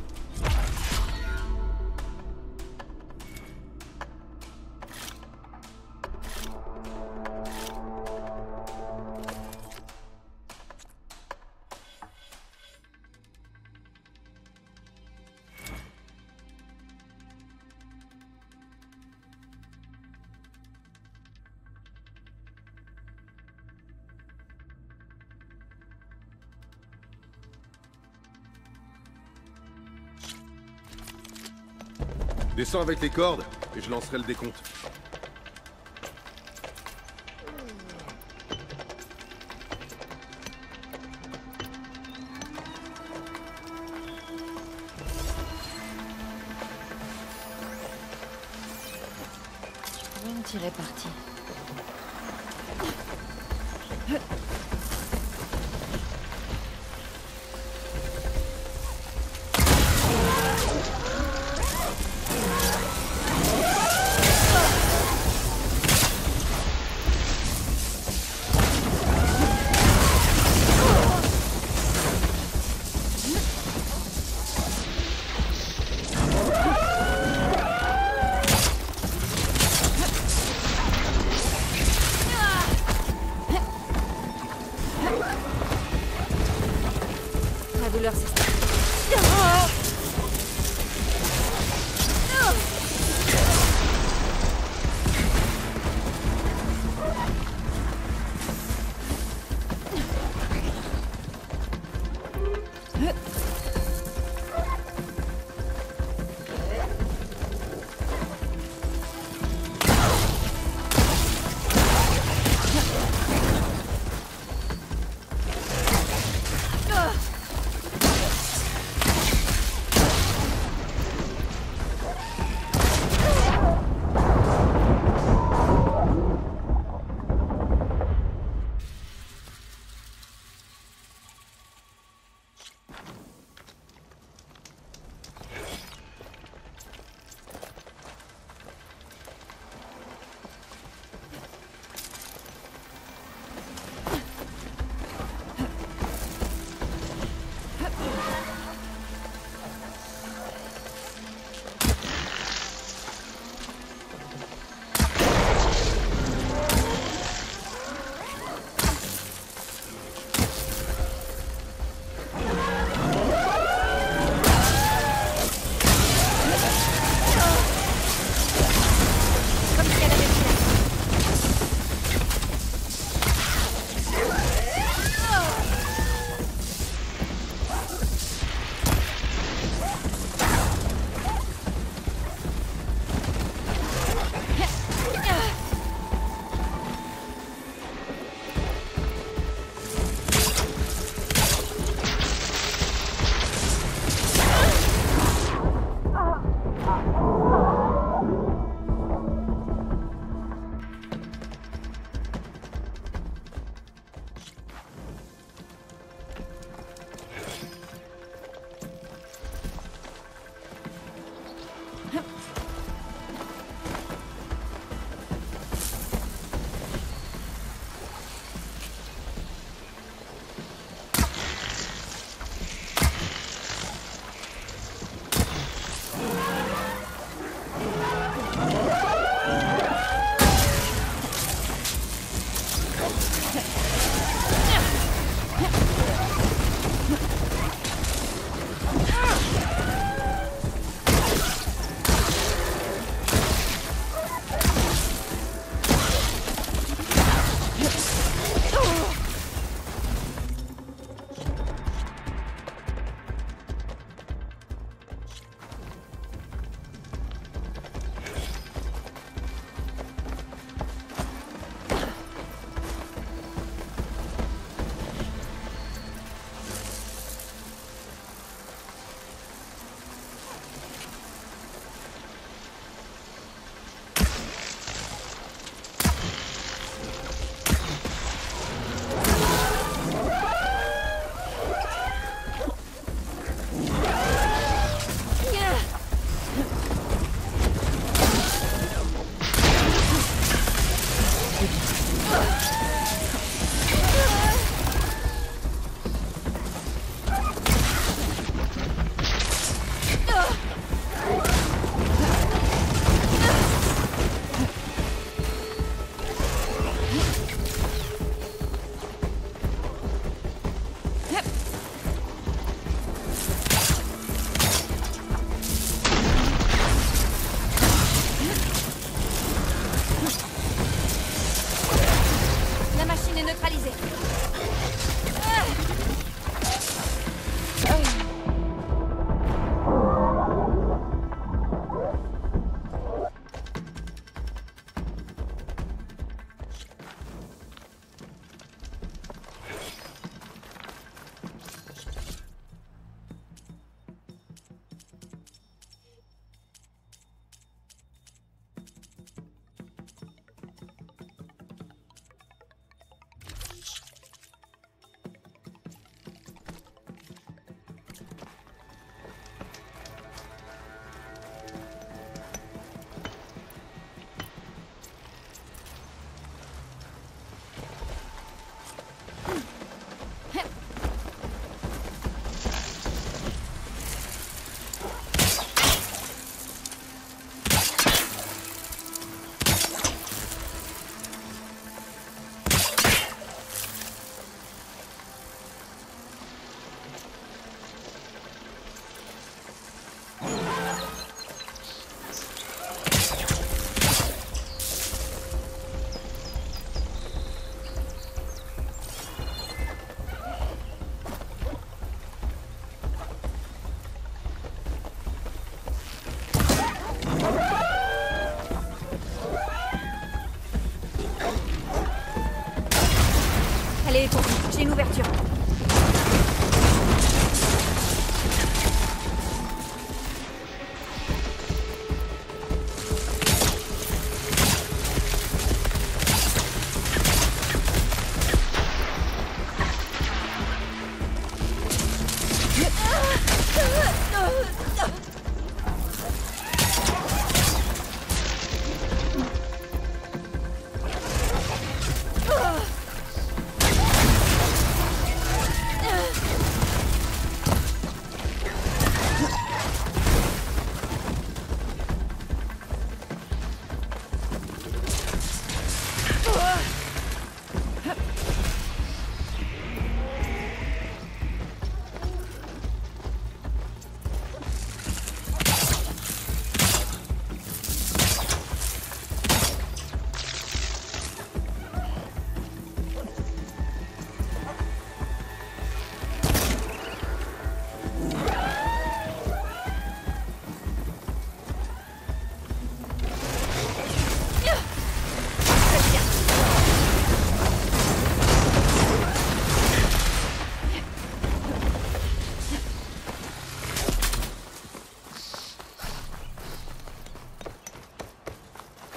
Descends avec les cordes et je lancerai le décompte. Je pourrais me tirer parti.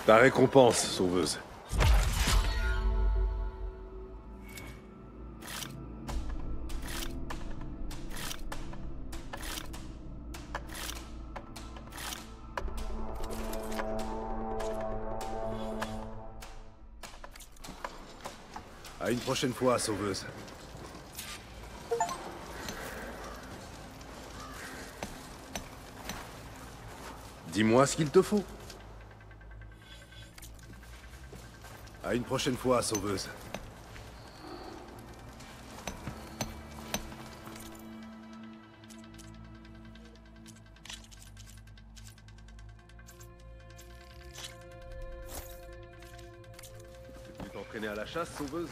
Ta récompense, sauveuse. À une prochaine fois, sauveuse. Dis-moi ce qu'il te faut. À une prochaine fois, sauveuse. Tu t'entraîner à la chasse, sauveuse?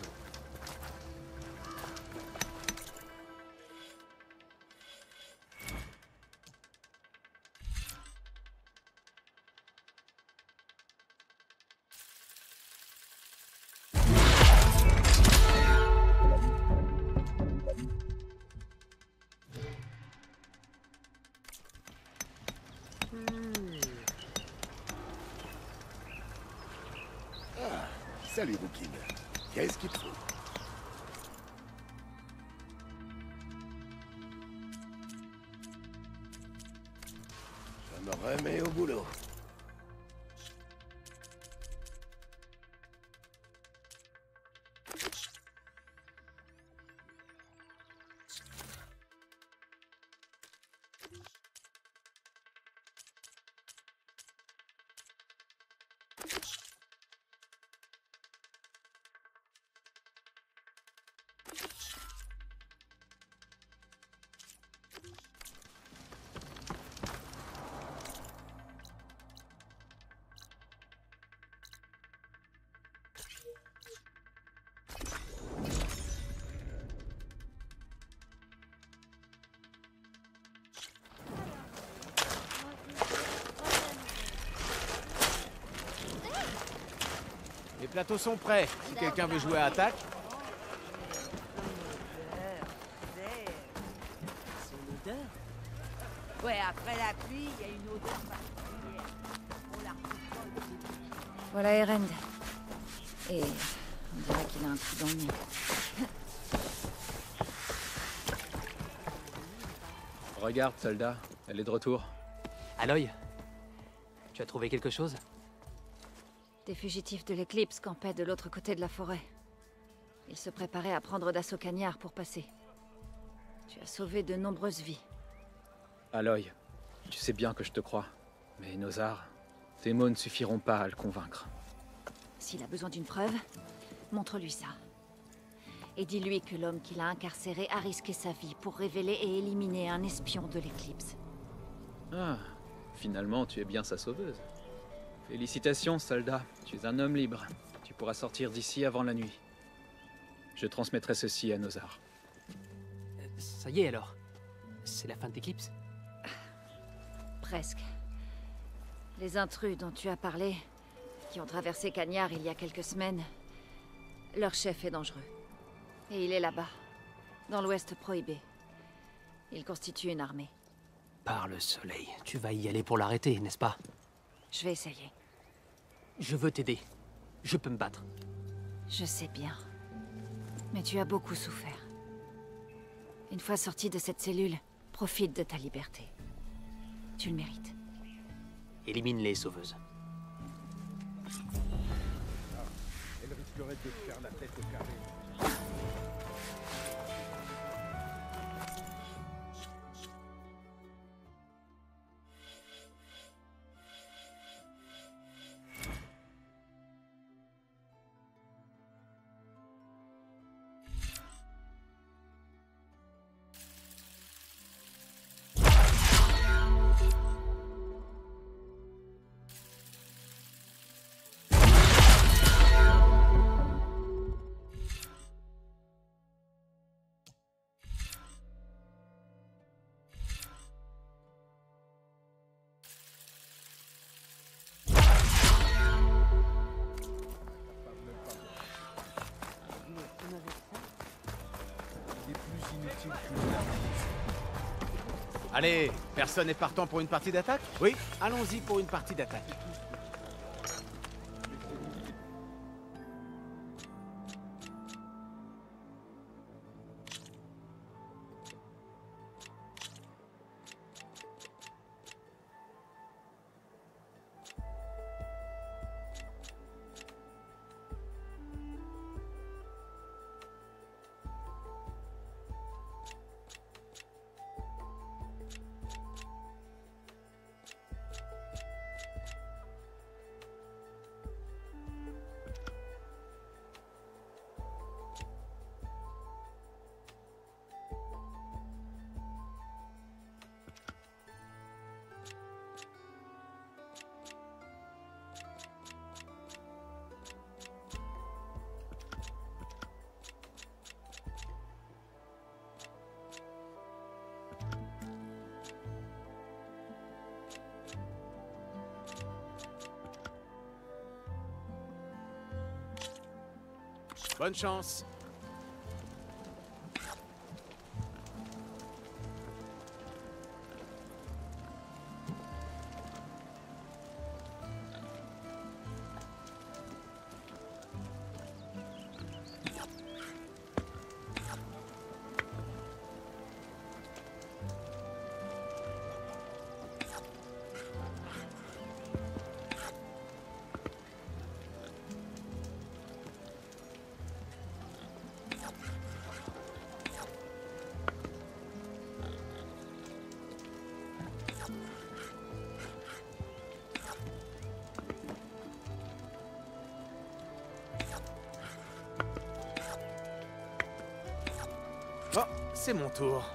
Salut, Bouquine. Qu'est-ce qu'il te faut? Je me remets au boulot. Les plateaux sont prêts, si quelqu'un veut jouer à attaque. Son odeur? Ouais, après la pluie, il y a une odeur particulière. On la retrouve. Voilà Erend. Et on dirait qu'il a un trou dans le nez. Regarde, soldat. Elle est de retour. Aloy, tu as trouvé quelque chose? Des fugitifs de l'éclipse campaient de l'autre côté de la forêt. Ils se préparaient à prendre d'assaut Cagnard pour passer. Tu as sauvé de nombreuses vies. Aloy, tu sais bien que je te crois. Mais Nosar, tes mots ne suffiront pas à le convaincre. S'il a besoin d'une preuve, montre-lui ça. Et dis-lui que l'homme qui l'a incarcéré a risqué sa vie pour révéler et éliminer un espion de l'éclipse. Ah, finalement tu es bien sa sauveuse. Félicitations, soldat. Tu es un homme libre. Tu pourras sortir d'ici avant la nuit. Je transmettrai ceci à Nosar. Ça y est alors. C'est la fin de l'éclipse? Presque. Les intrus dont tu as parlé, qui ont traversé Cagnard il y a quelques semaines, leur chef est dangereux. Et il est là-bas, dans l'Ouest prohibé. Il constitue une armée. Par le soleil, tu vas y aller pour l'arrêter, n'est-ce pas? Je vais essayer. Je veux t'aider. Je peux me battre. Je sais bien. Mais tu as beaucoup souffert. Une fois sorti de cette cellule, profite de ta liberté. Tu le mérites. Élimine-les, sauveuses. Elle risquerait de te faire la tête au carré. Allez, personne n'est partant pour une partie d'attaque? Oui, allons-y pour une partie d'attaque. Bonne chance. Oh, c'est mon tour.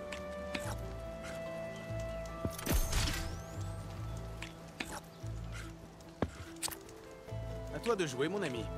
À toi de jouer, mon ami.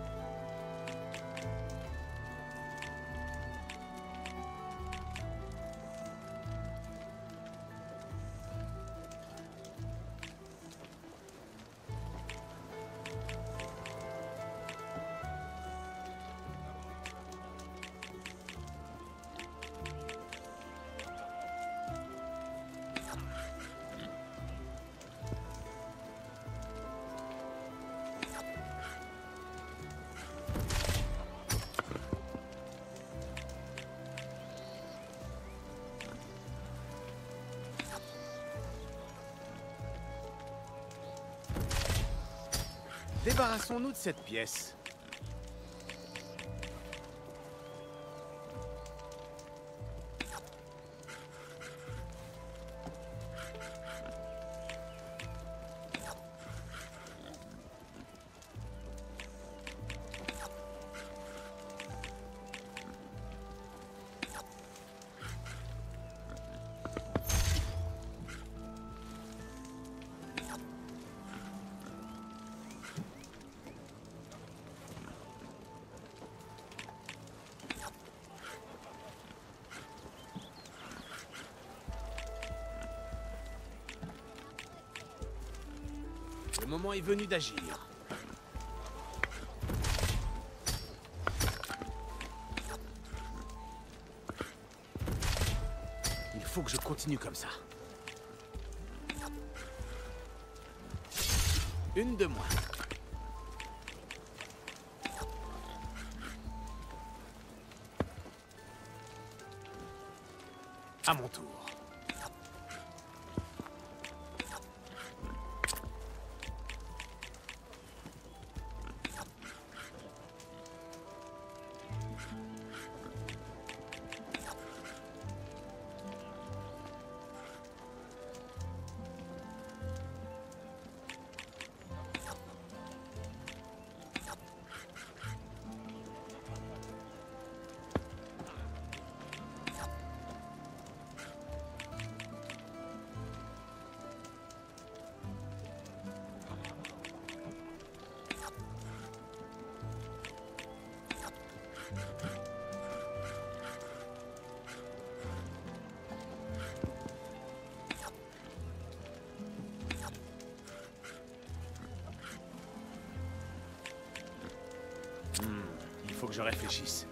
Débarrassons-nous de cette pièce. Le moment est venu d'agir. Il faut que je continue comme ça. Une de moins. À mon tour. Il faut que je réfléchisse.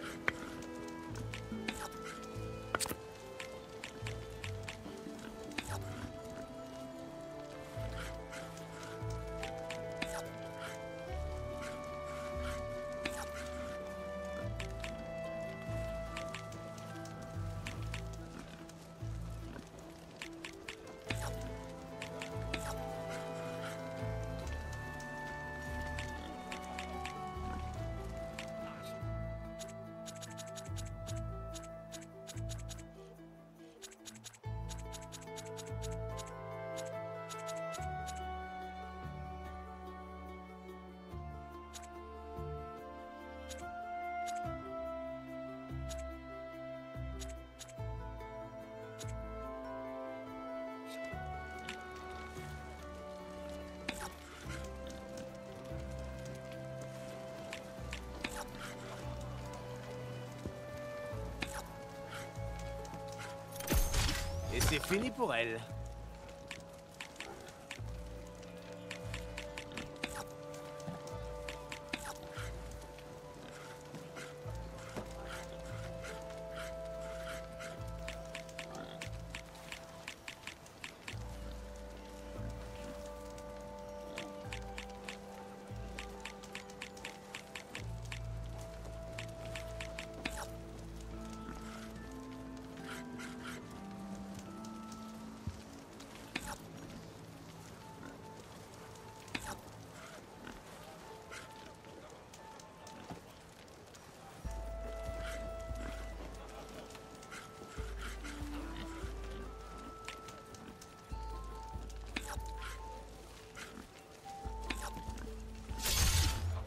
Et c'est fini pour elle.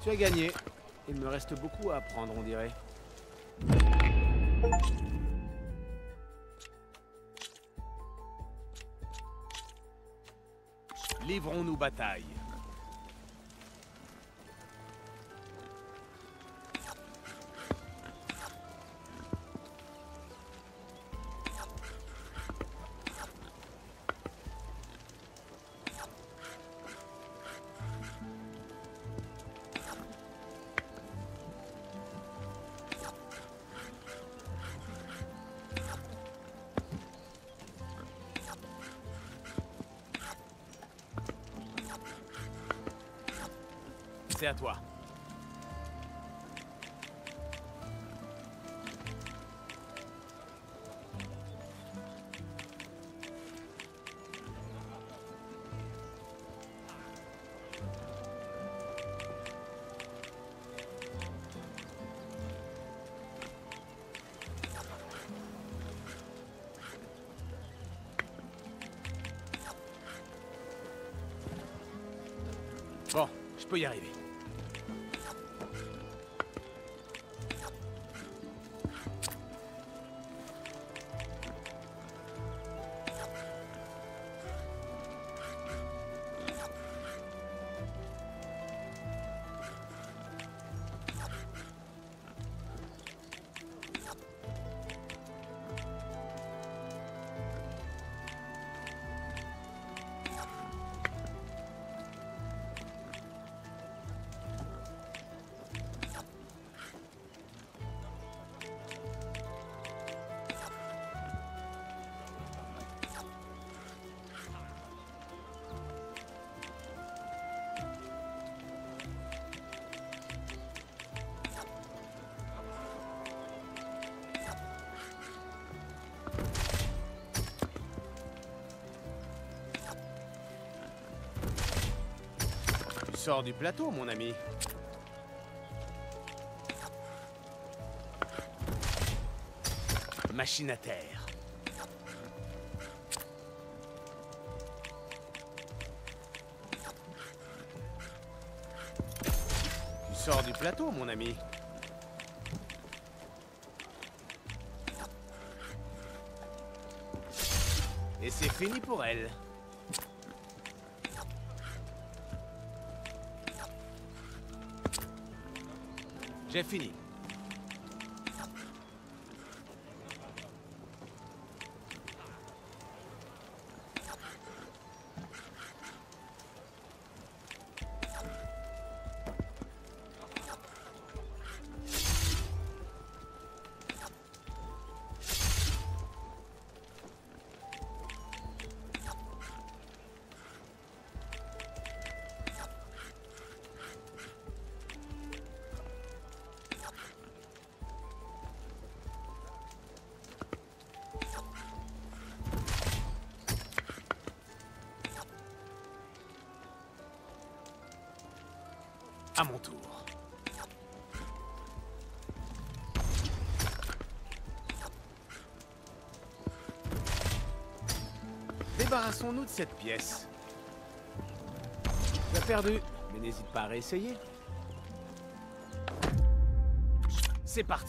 Tu as gagné. Il me reste beaucoup à apprendre, on dirait. Livrons-nous bataille. C'est à toi. Bon, je peux y arriver. Sors du plateau, mon ami. Machine à terre. Tu sors du plateau, mon ami. Et c'est fini pour elle. J'ai fini. À mon tour. Débarrassons-nous de cette pièce. Tu as perdu, mais n'hésite pas à réessayer. C'est parti.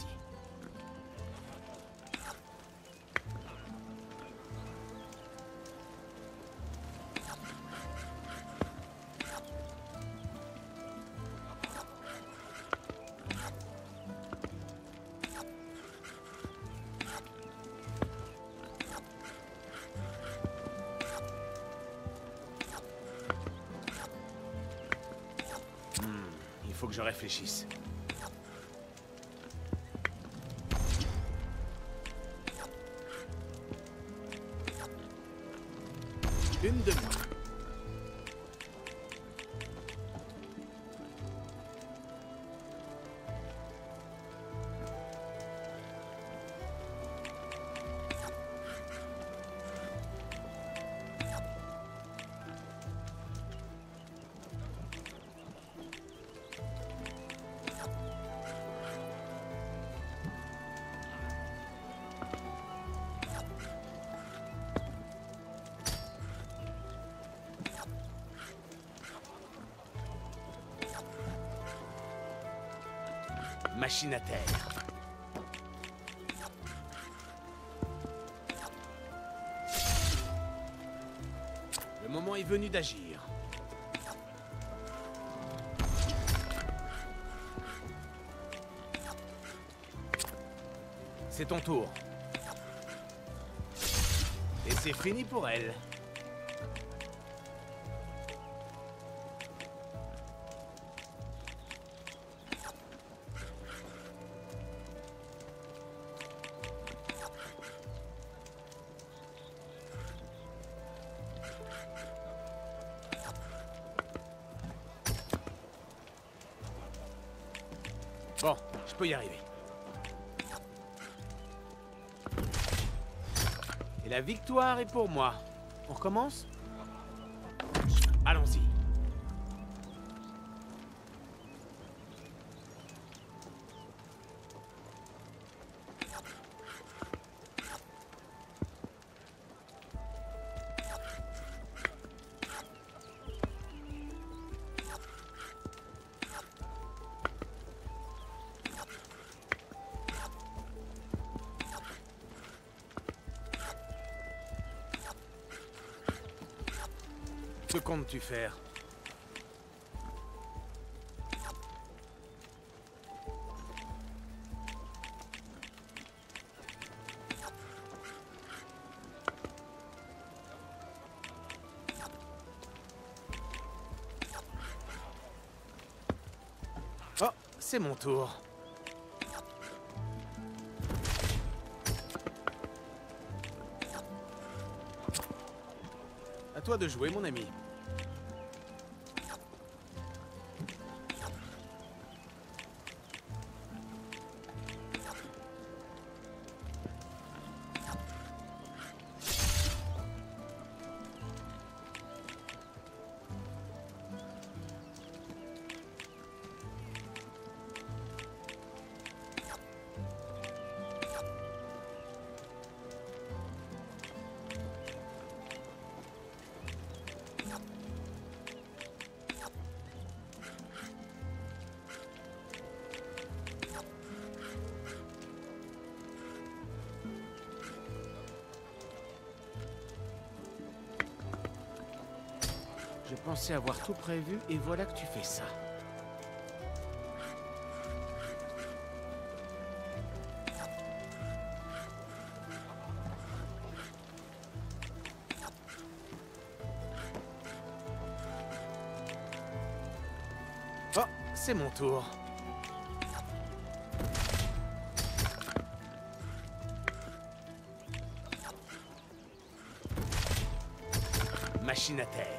Il faut que je réfléchisse. Une de moins. Machine à terre. Le moment est venu d'agir. C'est ton tour. Et c'est fini pour elle. Bon, je peux y arriver. Et la victoire est pour moi. On recommence? Allons-y. Que comptes-tu faire? Oh, c'est mon tour. À toi de jouer, mon ami. Je pensais avoir tout prévu et voilà que tu fais ça. Oh, c'est mon tour. Machine à terre.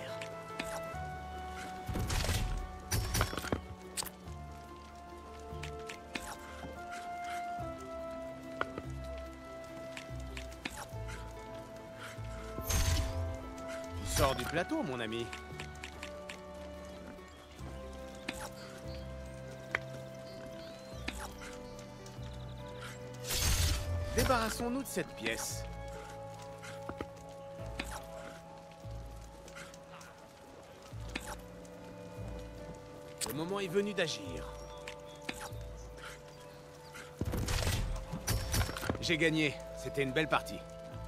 Sors du plateau, mon ami. Débarrassons-nous de cette pièce. Le moment est venu d'agir. J'ai gagné. C'était une belle partie.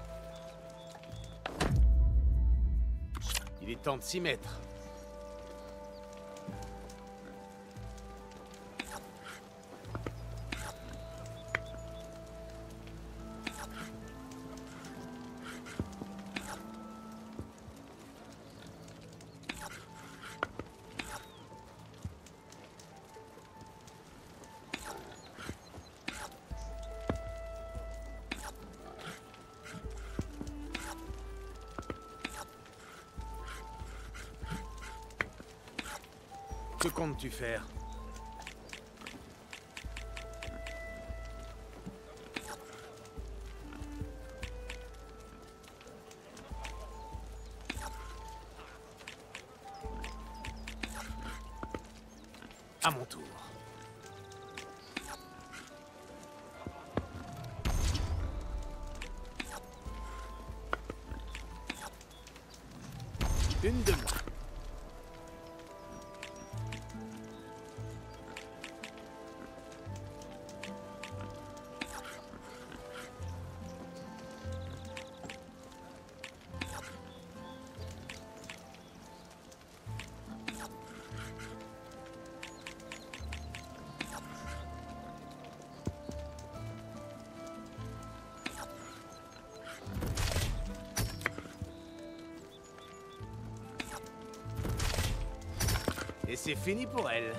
Il est temps de s'y mettre. Que comptes-tu faire? À mon tour. Une de moins. Et c'est fini pour elle.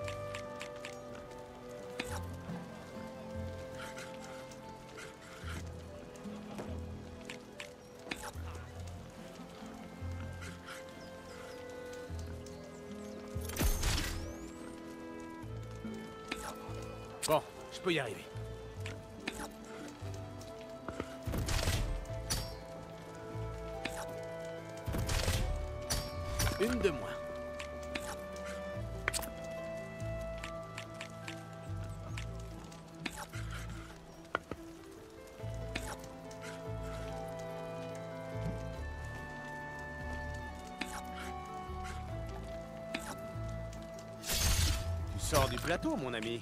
Bon, je peux y arriver. Une de moins. Tu sors du plateau, mon ami.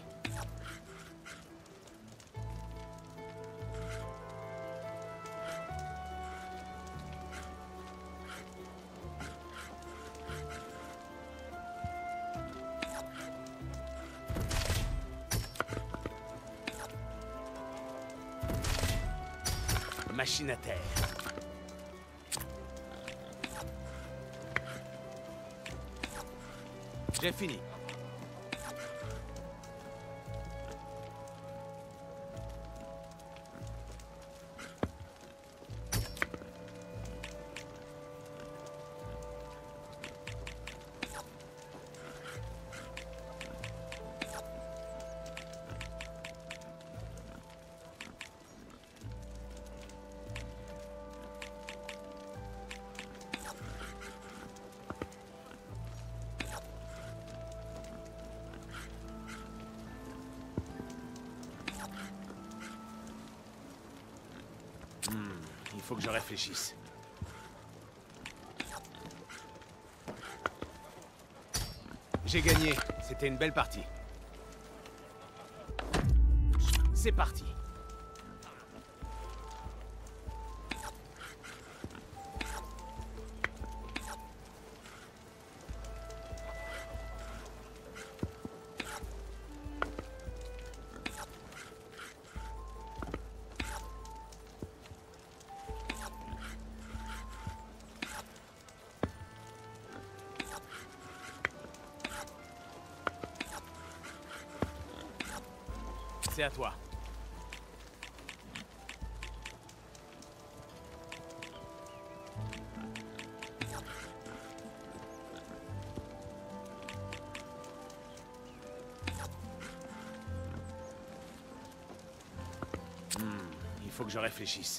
Machine à terre. J'ai fini. Il faut que je réfléchisse. J'ai gagné. C'était une belle partie. C'est parti. C'est à toi. Il faut que je réfléchisse.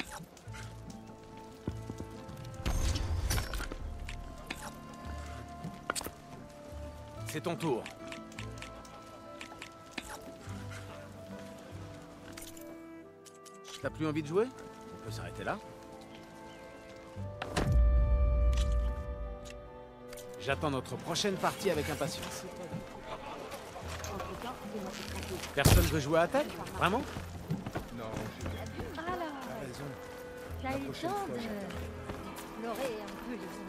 C'est ton tour. T'as plus envie de jouer? On peut s'arrêter là. J'attends notre prochaine partie avec impatience. Personne veut jouer à attaque? Vraiment? Non, Alors, t'as raison. t'as eu le prochaine temps fois, de explorer un peu les